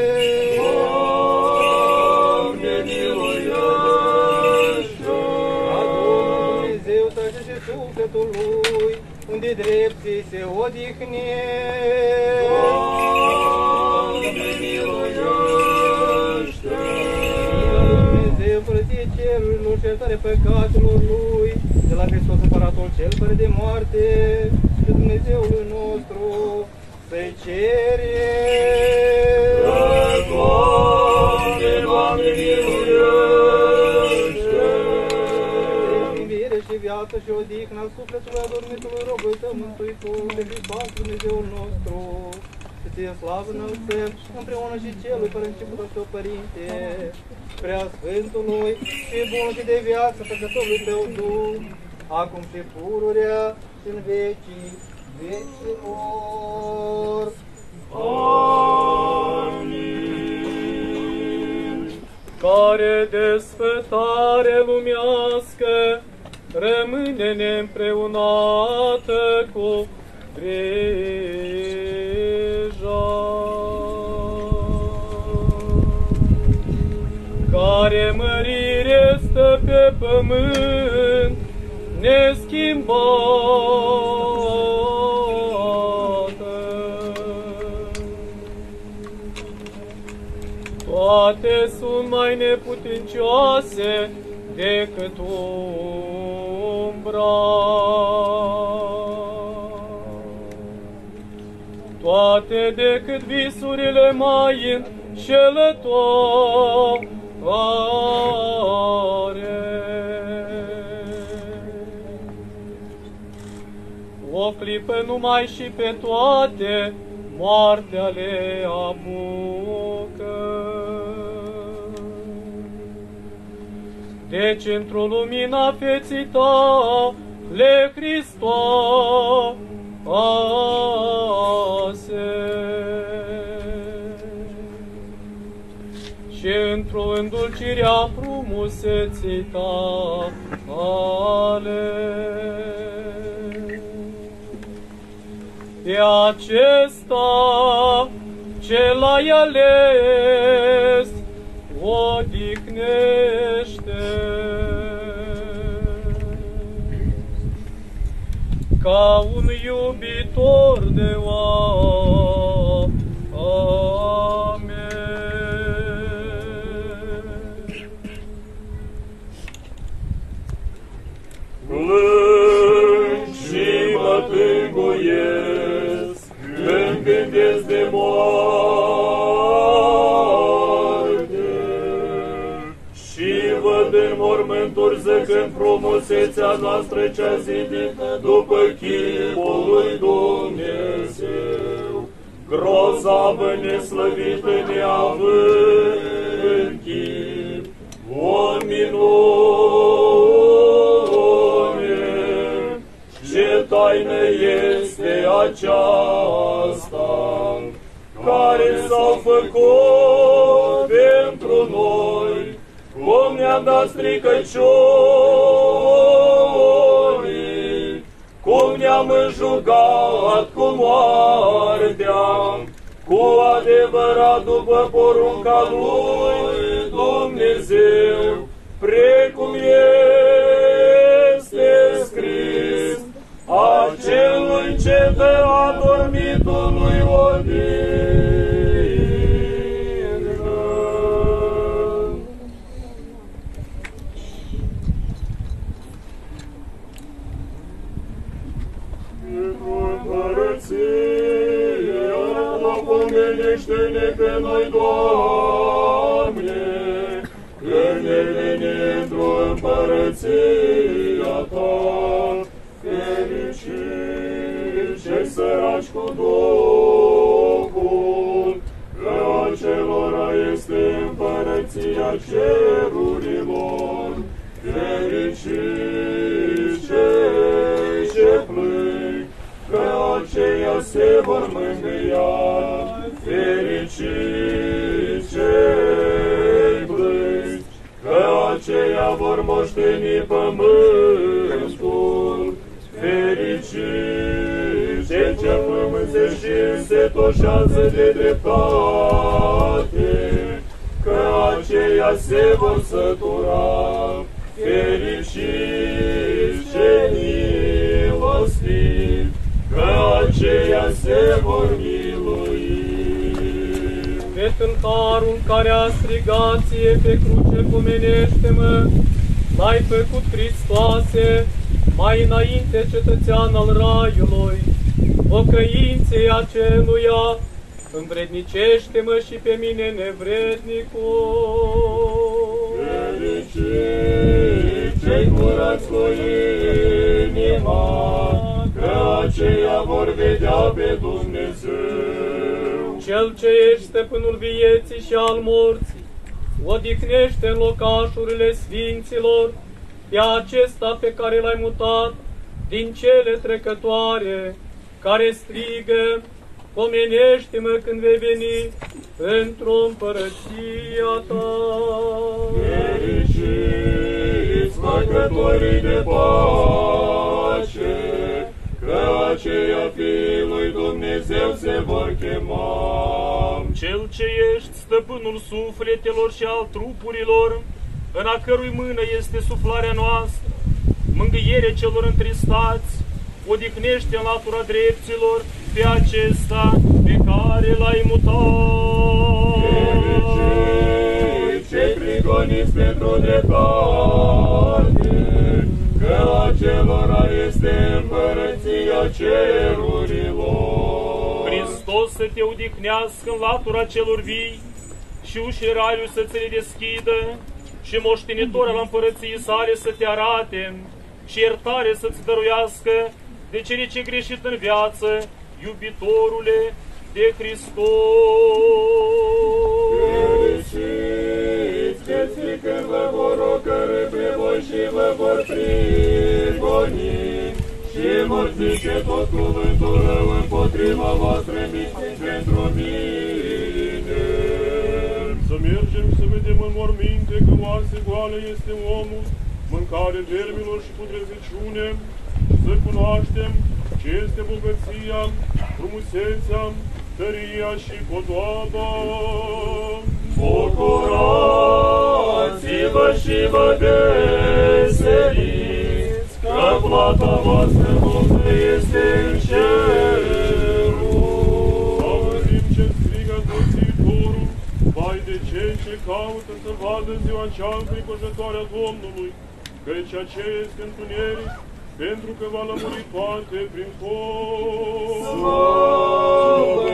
Doamne, miluiește! Ca Domnul Dumnezeu să și sufletul lui, unde drepții se odihnesc. Doamne, miluiește! Dumnezeu părăție cerurilor și iertare păcatelor lui, de la Hristos Împăratul cel fără de moarte, și Dumnezeului nostru să-i cere. Doamne, Doamne, miluiește! Iubire și viață și odihnă al sufletului adormitului robului tău, Mântuitorul de Hristos, Dumnezeul nostru, să ție slavă înălțăm împreună și celui fără început al tău, Părinte, prea Sfântului și bunul și de viață Făcătorului tău Duh, acum și pururea și în vecii vecilor. Amin. Care desfătare lumească rămâne neîmpreunată cu grija, care mărire stă pe pământ neschimbată. Toate sunt mai neputincioase decât umbra. Toate decât visurile mai înșelătoare. O clipă numai și pe toate moartea le apucă. Deci într-o lumina feții tale, Hristoase, și într-o îndulcire a frumuseții tale, pe acesta ce l-ai ales odihnește, ca un iubitor de oameni. Plâng și mă tânguiesc când gândesc de moarte și văd în mormânturi zăcând frumusețea noastră cea zidită după chipul lui Dumnezeu, grozavă, neslăvită, neavând chip, o minune. Ce taină este aceasta care s-a făcut pentru pentru noi, cum ne-am dat stricăciunii, cum ne-am înjugat cu moartea, cu adevărat după porunca lui Dumnezeu, precum este scris, acelui ce dă adormitului odihnă. Împărăția, pomenește-ne pe noi, Doamne, când ne veni într-o împărăția Ta, fericiți cei săraci cu Duhul, că acelora este împărăția cerurilor. Fericiți cei ce plâng, că aceia se vor mângâia. Fericiți cei plângi, că aceia vor moșteni pământul. Fericiți cei ce flămânze și însetoșează de dreptate, că aceia se vor sătura. Fericiți cei milostivi, că aceia se vor milui. Ved în harul care a strigat ție pe cruce, pomenește-mă, l-ai făcut, Hristoase, mai înainte cetățean al raiului, pocăinței aceluia, învrednicește-mă și pe mine nevrednicul. Fericiți cei curați cu inima, că aceia vor vedea pe Dumnezeu. Cel ce ești stăpânul vieții și al morții, odihnește în locașurile sfinților pe acesta pe care l-ai mutat din cele trecătoare, care strigă, pomenește-mă când vei veni într-o împărăția Ta. Fericiți făcătorii de pace, că aceia fiii lui Dumnezeu se vor chema. Cel ce ești stăpânul sufletelor și al trupurilor, în a cărui mână este suflarea noastră, mângâiere celor întristați, odihnește în latura drepților pe acesta pe care l-ai mutat. Fericiți cei prigoniți pentru dreptate, că acelora este împărăția cerurilor. Hristos să te odihnească în latura celor vii și ușii raiului să ți le deschidă și moștenitor al împărăției sale să te arate și iertare să-ți dăruiască de cele ce greșit în viață, iubitorule de Hristos. Fericiți că când vă vor ocărî pe voi și vă vor prigoni și vor zice tot cuvântul rău împotriva voastră, minciți pentru mine. Să mergem să vedem în morminte că oase goale este omul, mâncare vermilor și putreziciune, și să cunoaștem ce este bogăția, frumusețea, tăria și podoaba. Bucurați-vă și vă veseliți, că plata voastră multă este în cerul. Auzim ce strigă Învățitorul, vai de cei ce caută să vadă ziua cea înfricoșătoare a Domnului, căci aceea este întuneric, pentru că va lămuri toate prin foc. Slavă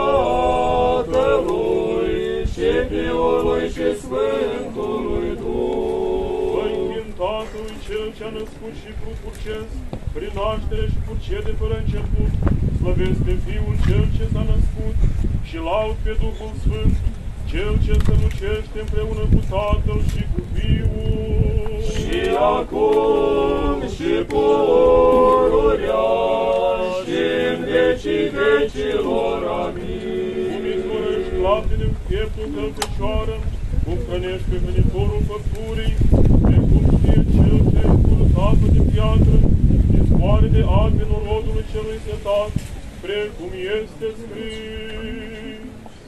Tatălui și Fiului și Sfântului Duh. Vă închin Tatălui Cel ce-a născut și fruct purcesc, prin naștere și purcede fără început, slăvesc pe Fiul Cel ce s-a născut și laud pe Duhul Sfânt, Cel ce strălucește împreună cu Tatăl și cu Fiul. Și acum și pururea și în vecii vecilor. Amin. Cum izvorăști laptele în pieptul tău, Fecioară, cum hrănești pe venitorul făpturii, precum și cel ce curățată de piatră, izvoare de albi norodului celui setat, precum este scris.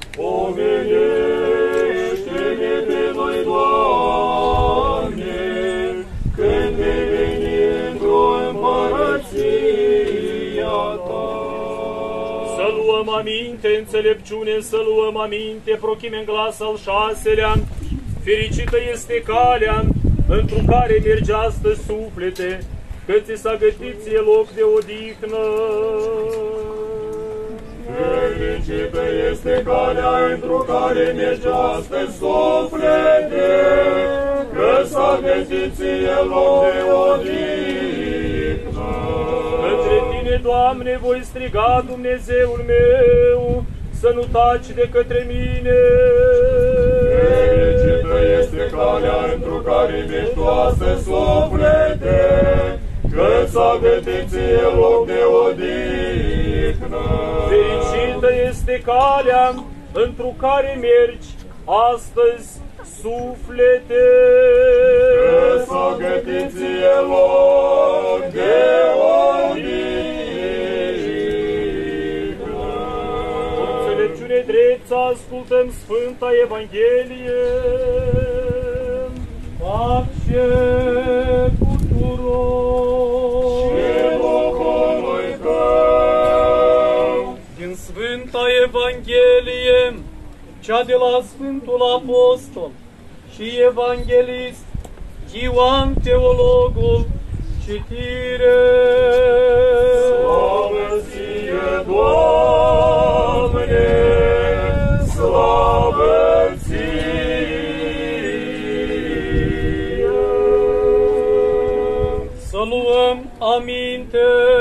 Pomenește-ne pe noi, Doamne, când vei veni într-o împărăția Ta. Să luăm aminte, înțelepciune, să luăm aminte, prochime în glas al șaselea. Fericită este calea, într-o care merge astăzi suflete, că ți s-a gătit ție loc de odihnă. Fericită este calea, într-o care merge astăzi suflete, că s-a găsit ție loc de odihnă. Către Tine, Doamne, voi striga, Dumnezeul meu, să nu taci de către mine. Fericită este calea, într-o care mergi tu astăzi suflete, că s-a gătit ție loc de odihnă. Fericită este calea, într-o care mergi astăzi suflete, că s-a gătit ție loc de odihnă. Cu înțelepciune drept să ascultăm Sfânta Evanghelie. Pace tuturor și Duhului Tău. Din Sfânta Evanghelie, cea de la Sfântul Apostol și Evanghelist Ioan Teologul, citire. Slavă ție, Doamne, slavă ție. Să luăm aminte.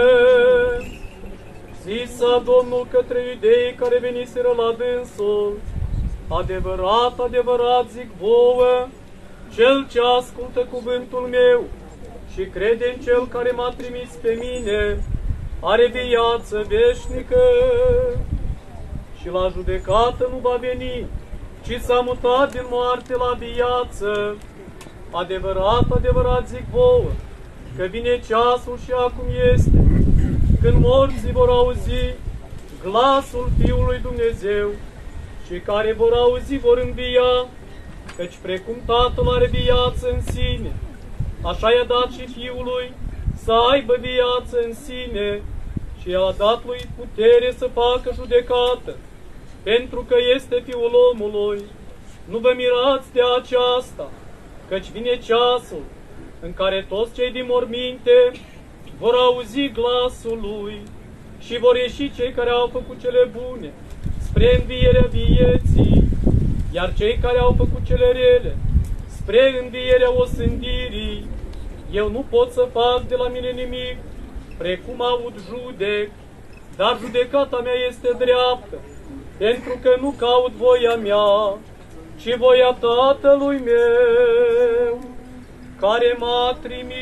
Zisa Domnul către iudei care veniseră la dânsul: adevărat, adevărat zic vouă, cel ce ascultă cuvântul meu și crede în cel care m-a trimis pe mine, are viață veșnică și la judecată nu va veni, ci s-a mutat din moarte la viață. Adevărat, adevărat zic vouă, că vine ceasul și acum este, când morții vor auzi glasul Fiului Dumnezeu și care vor auzi vor învia, căci precum Tatăl are viață în sine, așa i-a dat și Fiului să aibă viață în sine și i-a dat lui putere să facă judecată, pentru că este Fiul omului. Nu vă mirați de aceasta, căci vine ceasul în care toți cei din morminte vor auzi glasul lui și vor ieși cei care au făcut cele bune spre învierea vieții, iar cei care au făcut cele rele spre învierea osândirii. Eu nu pot să fac de la mine nimic, precum aud judec, dar judecata mea este dreaptă, pentru că nu caut voia mea, ci voia Tatălui meu, care m-a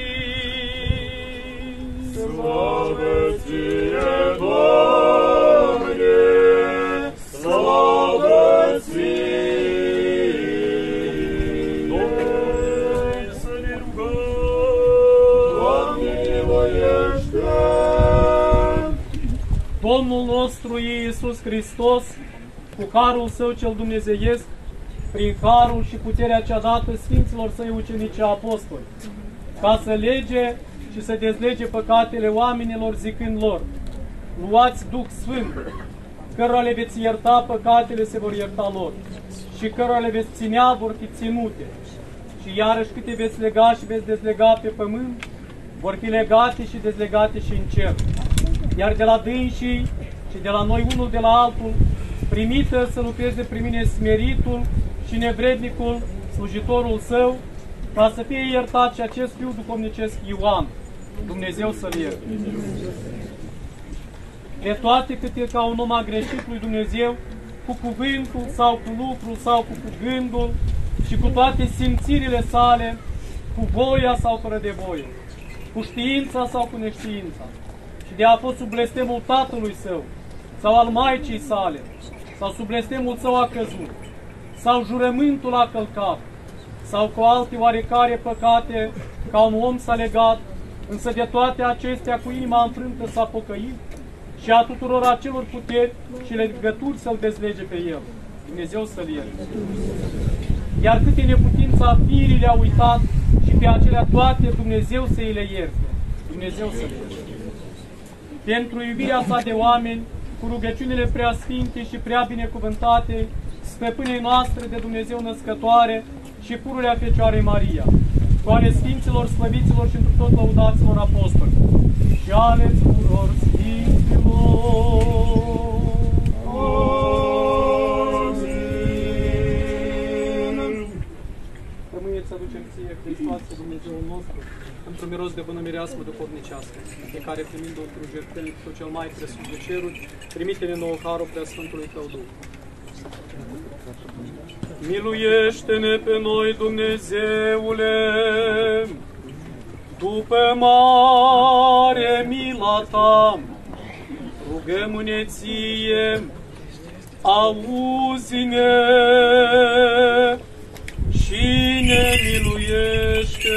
trimis. Slavă ție, Doamne, slavă ție. Domnului să ne rugăm. Doamne, miluiește. Domnul nostru Iisus Hristos, cu harul Său cel dumnezeiesc, prin harul și puterea cea dată Sfinților Săi ucenici apostoli, ca să lege și să dezlege păcatele oamenilor, zicând lor: luați Duh Sfânt, cărora le veți ierta păcatele, se vor ierta lor, și cărora le veți ținea, vor fi ținute, și iarăși câte veți lega și veți dezlega pe pământ, vor fi legate și dezlegate și în cer. Iar de la dânsii și de la noi unul de la altul, primită să lucreze prin mine smeritul și nevrednicul, slujitorul Său, ca să fie iertat și acest fiu duhovnicesc Ioan, Dumnezeu să-l ierte. De toate cât e ca un om a greșit lui Dumnezeu, cu cuvântul sau cu lucrul sau cu gândul și cu toate simțirile sale, cu voia sau fără de voie, cu știința sau cu neștiința, și de a fost sub blestemul tatălui său sau al maicii sale, sau sub blestemul său a căzut, sau jurământul a călcat, sau cu alte oarecare păcate, ca un om s-a legat, însă de toate acestea cu inima înfrântă s-a pocăit și a tuturor acelor puteri și legături să-l dezlege pe el. Dumnezeu să-l ierte. Iar câte neputința firii le-a uitat și pe acelea toate Dumnezeu să îi le ierte. Dumnezeu să le ierte. Pentru iubirea sa de oameni, cu rugăciunile prea sfinte și prea binecuvântate, stăpânei noastre de Dumnezeu născătoare și pururea Fecioarei Maria, cu ale Sfinților, Slăviților și întru tot lăudaților apostoli, și ale tuturor Sfinților. Amin. Rămâneți să aducem ție, Hristoase, Dumnezeul nostru, într-un miros de bună mireasmă duhovnicească, pe care, primind-o într-un jertfenic cu cel mai presus de ceruri, trimite-ne nouă harul preasfântului Tău Duh. Miluiește-ne pe noi, Dumnezeule, după mare mila Ta, rugăm-ne ție, auzi-ne și ne miluiește.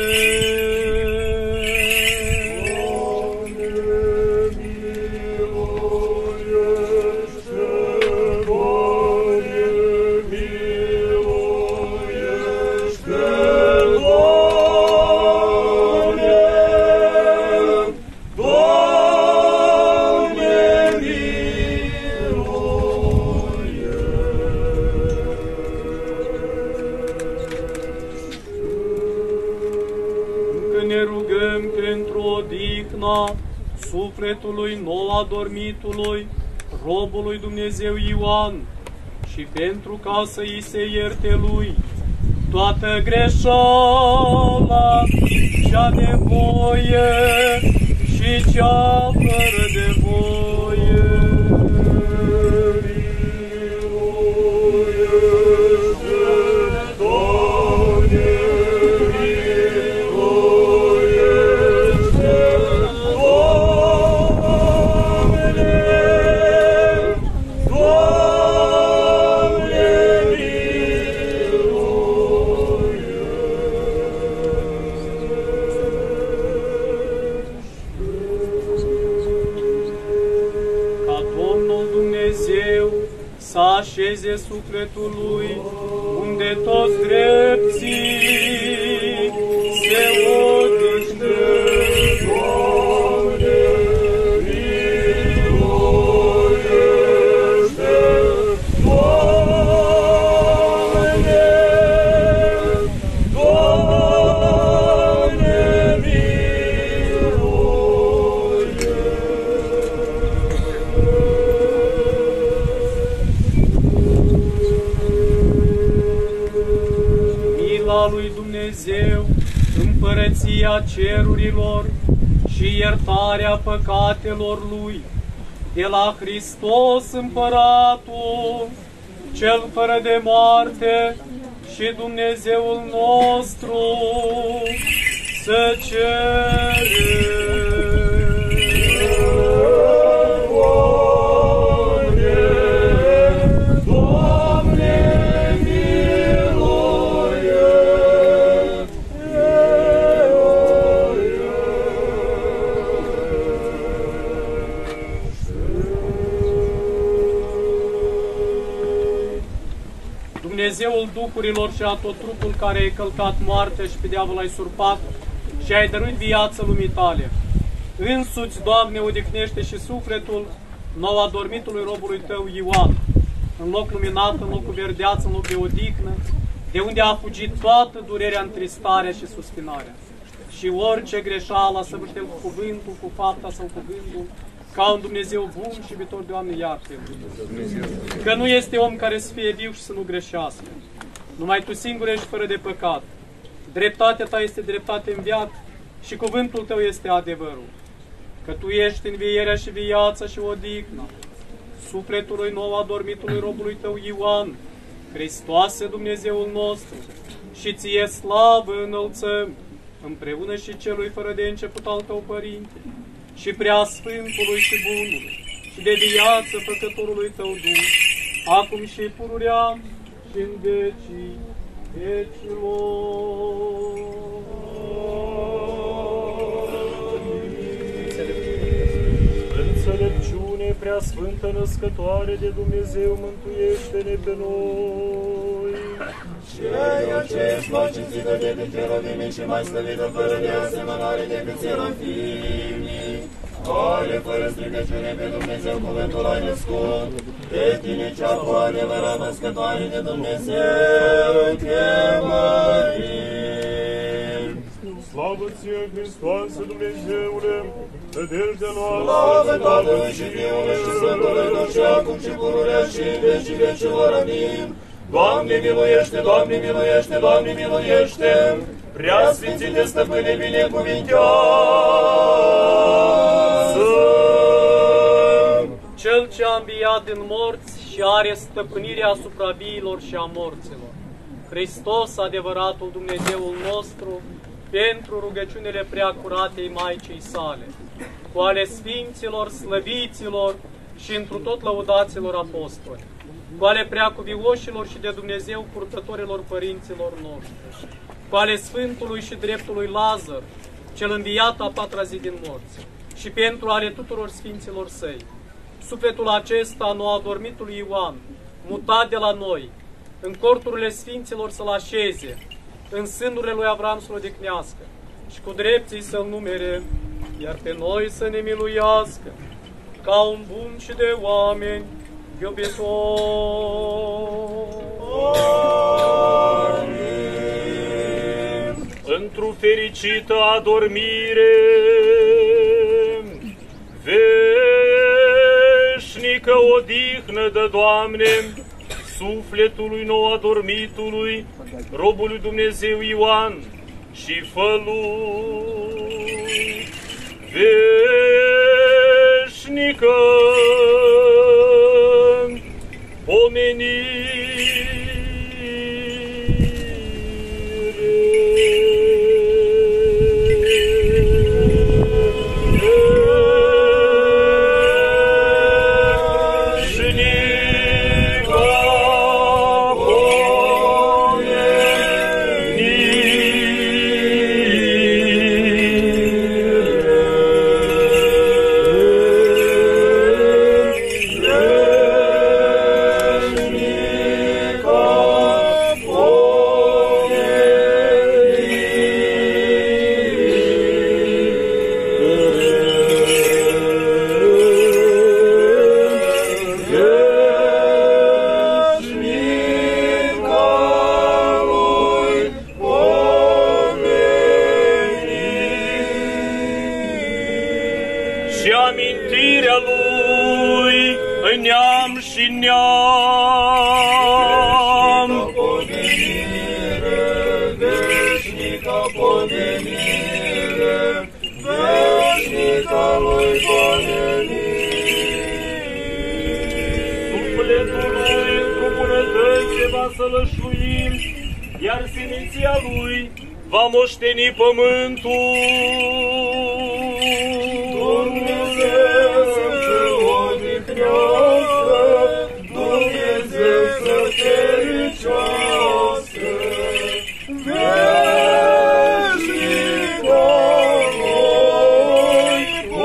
Sufletului nou adormitului, robului Dumnezeu Ioan, și pentru ca să îi se ierte lui toată greșeala, cea de voie și cea fără de voie. Așeze sufletul lui, unde toți drepții se odihnesc. Doamne, miluiește! Doamne, Doamne, miluiește! Lui Dumnezeu, împărăția cerurilor și iertarea păcatelor Lui, de la Hristos Împăratul, Cel fără de moarte și Dumnezeul nostru, să cere. Dumnezeul duhurilor și a tot trupul care ai călcat moartea și pe diavol ai surpat și ai dăruit viață lumii tale. Însuți, Doamne, odihnește și sufletul nou adormitului robului Tău Ioan, în loc luminat, în locul verdeață, în loc de odihnă, de unde a fugit toată durerea, întristarea și suspinarea. Și orice greșeală, săvârșit cu cuvântul, cu fapta sau cu gândul, ca un Dumnezeu bun și iubitor, Doamne, iartă-l. Că nu este om care să fie viu și să nu greșească. Numai Tu singur ești fără de păcat. Dreptatea Ta este dreptate în viață și cuvântul Tău este adevărul. Că Tu ești învierea și viața și odihna sufletului nou adormitului robului Tău Ioan, Hristoase, Dumnezeul nostru, și Ție slavă înălțăm, împreună și Celui fără de început al Tău Părinte, și Preasfântului și Bunului, și de viață Făcătorului Tău Duh, acum și pururea și și în vecii vecilor. Înțelepciune prea sfântă născătoare de Dumnezeu, mântuiește-ne pe noi. Ceea ce ești mai cinstită decât cheruvimii și mai slăvită fără de asemănare decât serafimii, care fără stricăciune pe Dumnezeu cuvântul ai născut, pe tine cea cu adevărat născătoare de Dumnezeu te mărim. Slavă ție, Hristoase Dumnezeule, Tădel de noastră, slavă Tatălui și Fiului și Sfântului Duh și acum și pururea și în vecii vecilor. Amin. Doamne miluiește, Doamne miluiește, Doamne miluiește, prea sfințite stăpâne binecuvintează. Cel ce a înviat din morți și are stăpânirea asupra viilor și a morților, Hristos, adevăratul Dumnezeul nostru, pentru rugăciunile preacuratei Maicii sale, cu ale sfinților, slăviților și întru tot lăudaților apostoli, cu ale preacuvioșilor și de Dumnezeu purtătorilor părinților noștri, cu ale Sfântului și dreptului Lazar, cel înviat a patra zi din morți, și pentru ale tuturor sfinților săi. Sufletul acesta, nou adormitului Ioan, mutat de la noi, în corturile sfinților să-l așeze, în sânurile lui Avram să-l odihnească și cu drepții să-l numere, iar pe noi să ne miluiască, ca un bun și de oameni iubitor. Amin. Într-o fericită adormire, veșnică odihnă dă, Doamne, sufletului nou adormitului, robului Dumnezeu Ioan, și fă-lui veșnică pomenire. Iar seminția lui va moșteni pământul. Dumnezeu să odihnească, Dumnezeu să fericească, veșnică lui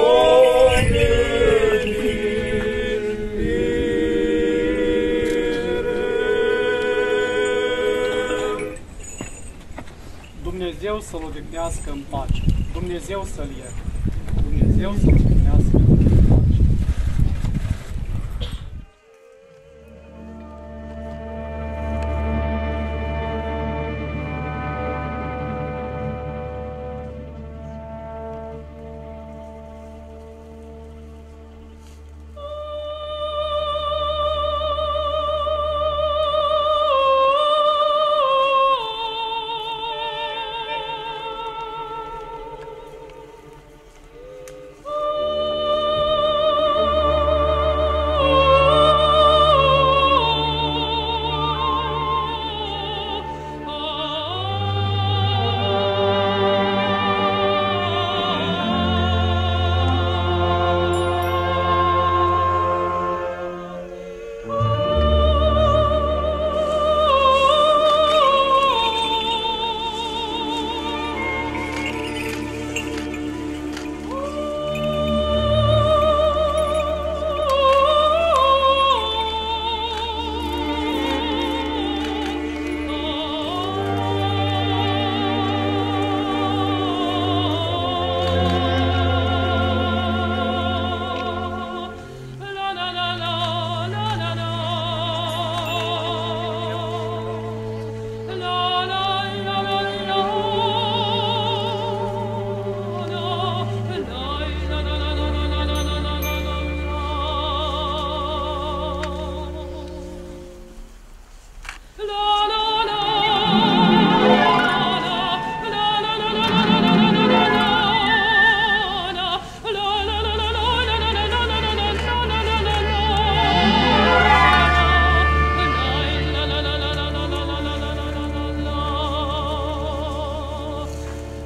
Dumnezeu să-l odihnească în pace, Dumnezeu să-l ierte, Dumnezeu să-l odihnească în pace. Oh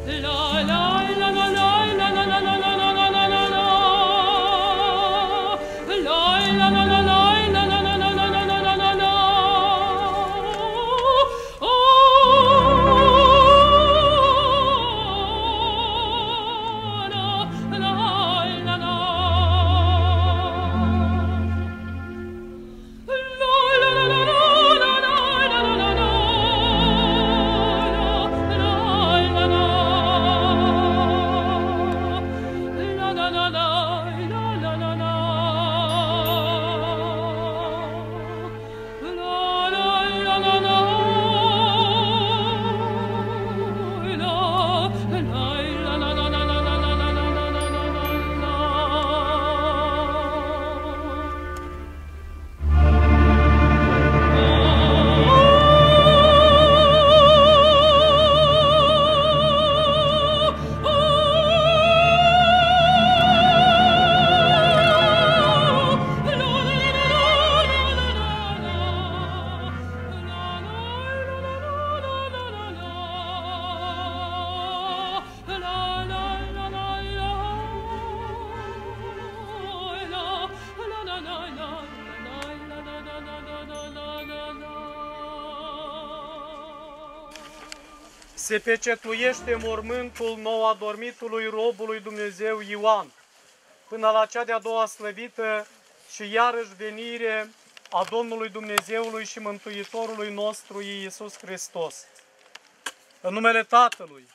Se pecetuiește mormântul nou adormitului robului Dumnezeu Ioan, până la cea de-a doua slăvită și iarăși venire a Domnului Dumnezeului și Mântuitorului nostru Iisus Hristos. În numele Tatălui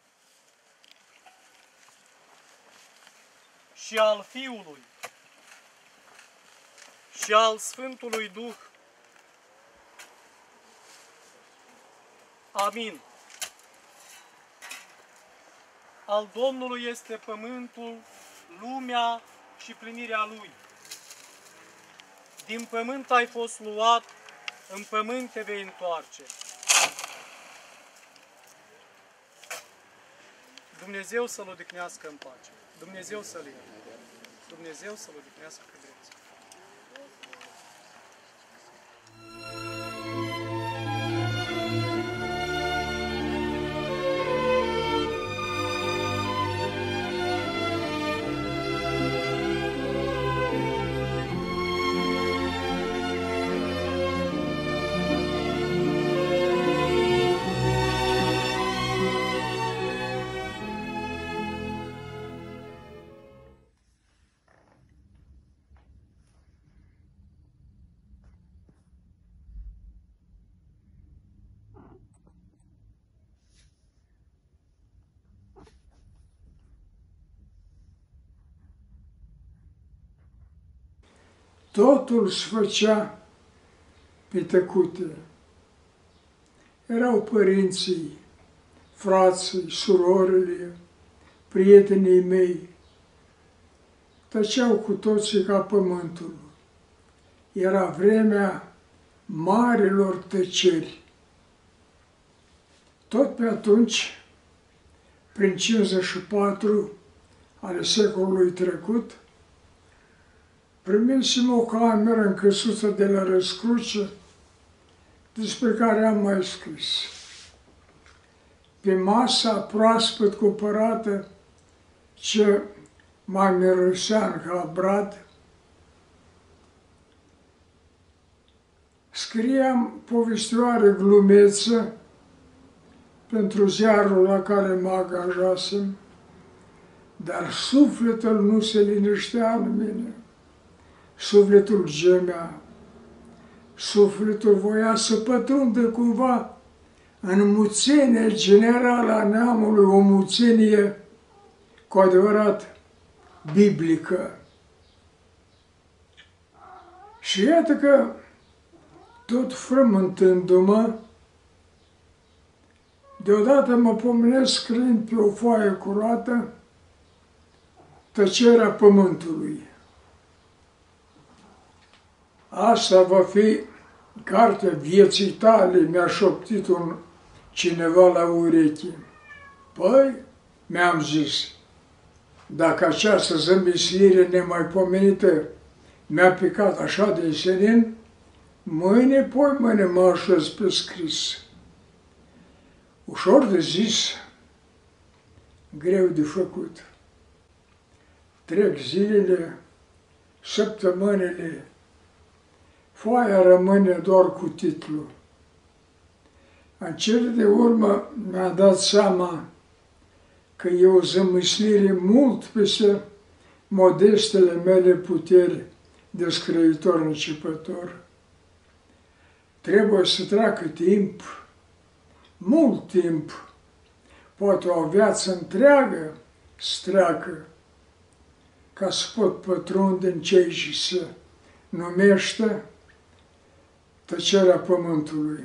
și al Fiului și al Sfântului Duh. Amin. Al Domnului este pământul, lumea și plinirea Lui. Din pământ ai fost luat, în pământ te vei întoarce. Dumnezeu să-L odihnească în pace. Dumnezeu să-L ierte. Dumnezeu să-L odihnească pe drept. Totul se făcea pe tăcute. Erau părinții, frații, surorile, prietenii mei. Tăceau cu toții ca pământul. Era vremea marilor tăceri. Tot pe atunci, prin cincizeci și patru ale secolului trecut, primisem o cameră în căsuță de la Răscruce, despre care am mai scris. Pe masa proaspăt cumpărată, ce mai mirosean ca brad, scriam povestioare glumeță pentru ziarul la care mă angajasem, dar sufletul nu se liniștea în mine. Sufletul gemea, sufletul voia să pătrundă cumva în muțenie generală a neamului, o muțenie cu adevărat biblică. Și iată că, tot frământându-mă, deodată mă pomenesc scriind pe o foaie curată tăcerea pământului. Asta va fi cartea vieții tale, mi-a șoptit un cineva la ureche. Păi, mi-am zis, dacă această zămislire nemaipomenită mi-a picat așa de senin, mâine, poi mâine mă așez pe scris. Ușor de zis, greu de făcut. Trec zilele, săptămânile, foaia rămâne doar cu titlu. În cele de urmă mi-a dat seama că e o zămislire mult peste modestele mele puteri de scriitor începător. Trebuie să treacă timp, mult timp, poate o viață întreagă să treacă, ca să pot pătrunde în cei și se numește tăcerea pământului.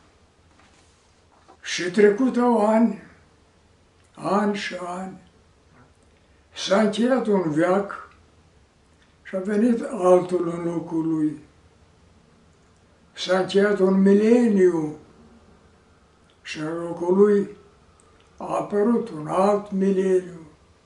Și trecut au ani, ani și ani, s-a încheiat un veac și a venit altul în locul lui. S-a încheiat un mileniu și în locul lui a apărut un alt mileniu.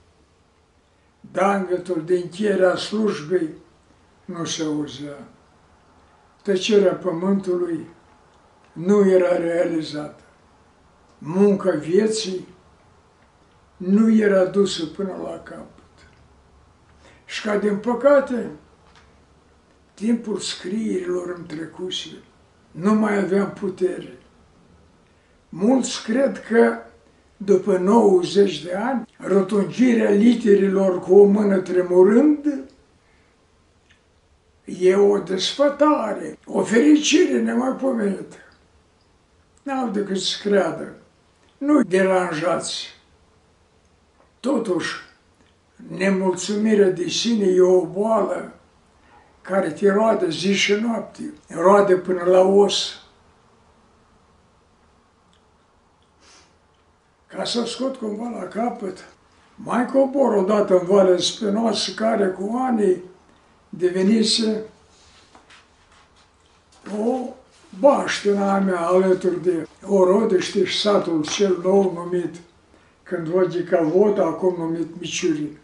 Dangătul de încheierea slujbei nu se auzea. Tăcerea pământului nu era realizată. Munca vieții nu era dusă până la capăt. Și ca din păcate, timpul scrierilor îmi trecuse, nu mai aveam putere. Mulți cred că după nouăzeci de ani, rotungirea literelor cu o mână tremurând e o desfătare, o fericire nemaipomenită. N-au decât să creadă. Nu deranjați. Totuși, nemulțumirea de sine e o boală care te roade zi și noapte, roade până la os. Ca să scot cumva la capăt, mai cobor odată în Valea Spinoasă, care cu anii devenise o baștină a mea alături de Orodește și satul cel nou numit când Vodica Vod, acum numit Miciurin.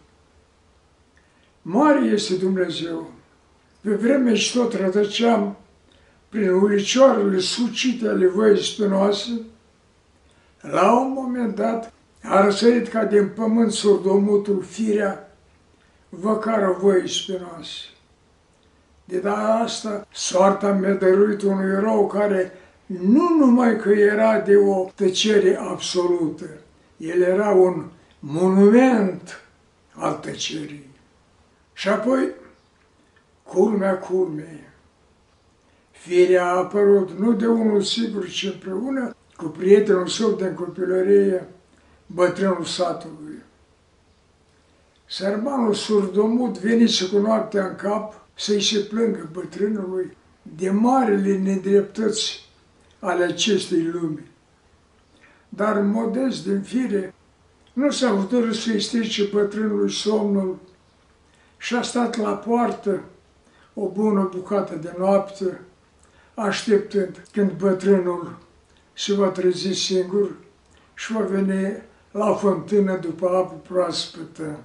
Mare este Dumnezeu. Pe vreme ce tot rătăceam prin ulicioarele sucite ale Văii Spinoase, la un moment dat a răsărit ca din pământ surdomutul firea văcară Văii Spinoase. De data asta, soarta mi-a dăruit unui erou care nu numai că era de o tăcere absolută, el era un monument al tăcerii. Și apoi, culmea culmei, firea a apărut nu de unul sigur, ci împreună cu prietenul său din copilărie, bătrânul satului. Sărmanul surdomut venise cu noaptea în cap să-i se plângă bătrânului de marele nedreptăți ale acestei lumi. Dar modest din fire nu s-a hotărât să-i strice bătrânului somnul și a stat la poartă o bună bucată de noapte, așteptând când bătrânul se va trezi singur și va veni la fântână după apă proaspătă.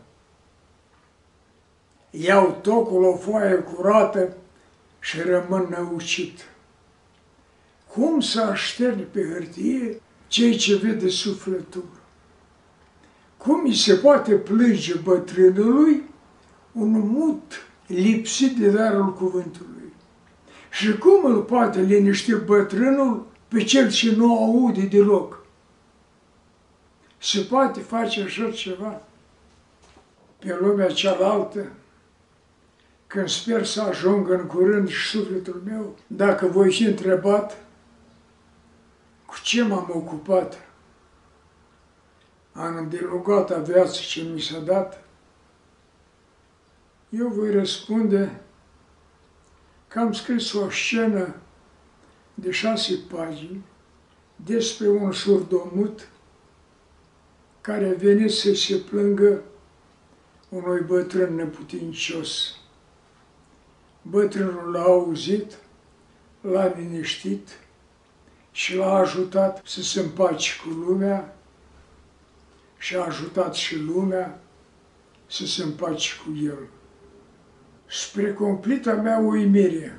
Iau tocul o foaie curată și rămân năucit. Cum să așterne pe hârtie cei ce vede sufletul? Cum îi se poate plânge bătrânului un mut lipsit de darul cuvântului? Și cum îl poate liniști bătrânul pe cel ce nu aude deloc? Se poate face așa ceva? Pe lumea cealaltă, când sper să ajung în curând și sufletul meu, dacă voi fi întrebat cu ce m-am ocupat în îndelungata viață ce mi s-a dat, eu voi răspunde că am scris o scenă de șase pagini despre un surdomut care a venit să se plângă unui bătrân neputincios. Bătrânul l-a auzit, l-a liniștit și l-a ajutat să se împace cu lumea și a ajutat și lumea să se împace cu el. Spre cumplita mea uimire,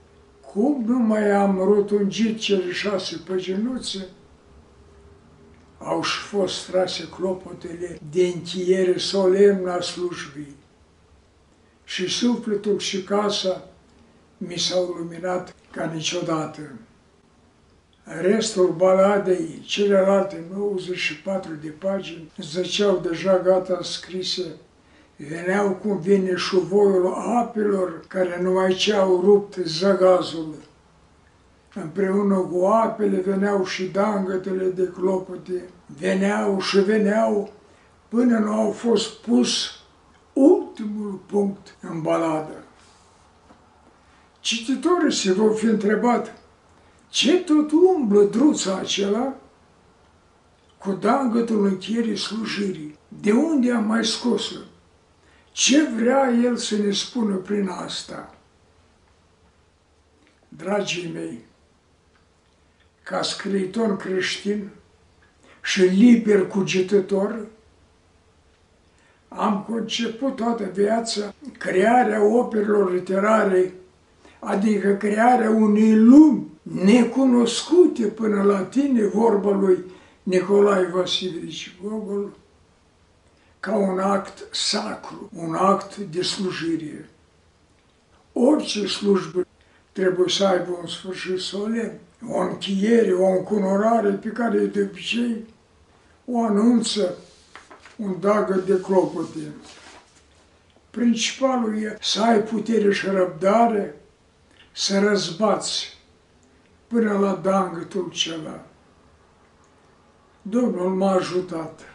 cum nu mai am rotungit cele șase păginuțe, au și fost trase clopotele de încheiere solemnă a slujbii și sufletul și casa mi s-au luminat ca niciodată. Restul baladei, celelalte nouăzeci și patru de pagini, zăceau deja gata scrise. Veneau cum vine șuvoiul apelor care numai ce au rupt zăgazul. Împreună cu apele veneau și dangătele de clopote, veneau și veneau până nu au fost pus ultimul punct în baladă. Cititorii se vor fi întrebat ce tot umblă druța acela cu dangătul încheierii slujirii, de unde a mai scos-o, ce vrea el să ne spună prin asta. Dragii mei, ca scriitor creștin și liber cugetător, am conceput toată viața crearea operelor literare, adică crearea unei lumi necunoscute până la tine, vorba lui Nicolae Vasilievich Gogol, ca un act sacru, un act de slujire. Orice slujbă trebuie să aibă un sfârșit solemn, o încheiere, o încunorare pe care de obicei o anunță un dagăt de clopote. Principalul e să ai putere și răbdare, să răzbați până la dangătul cela. Domnul m-a ajutat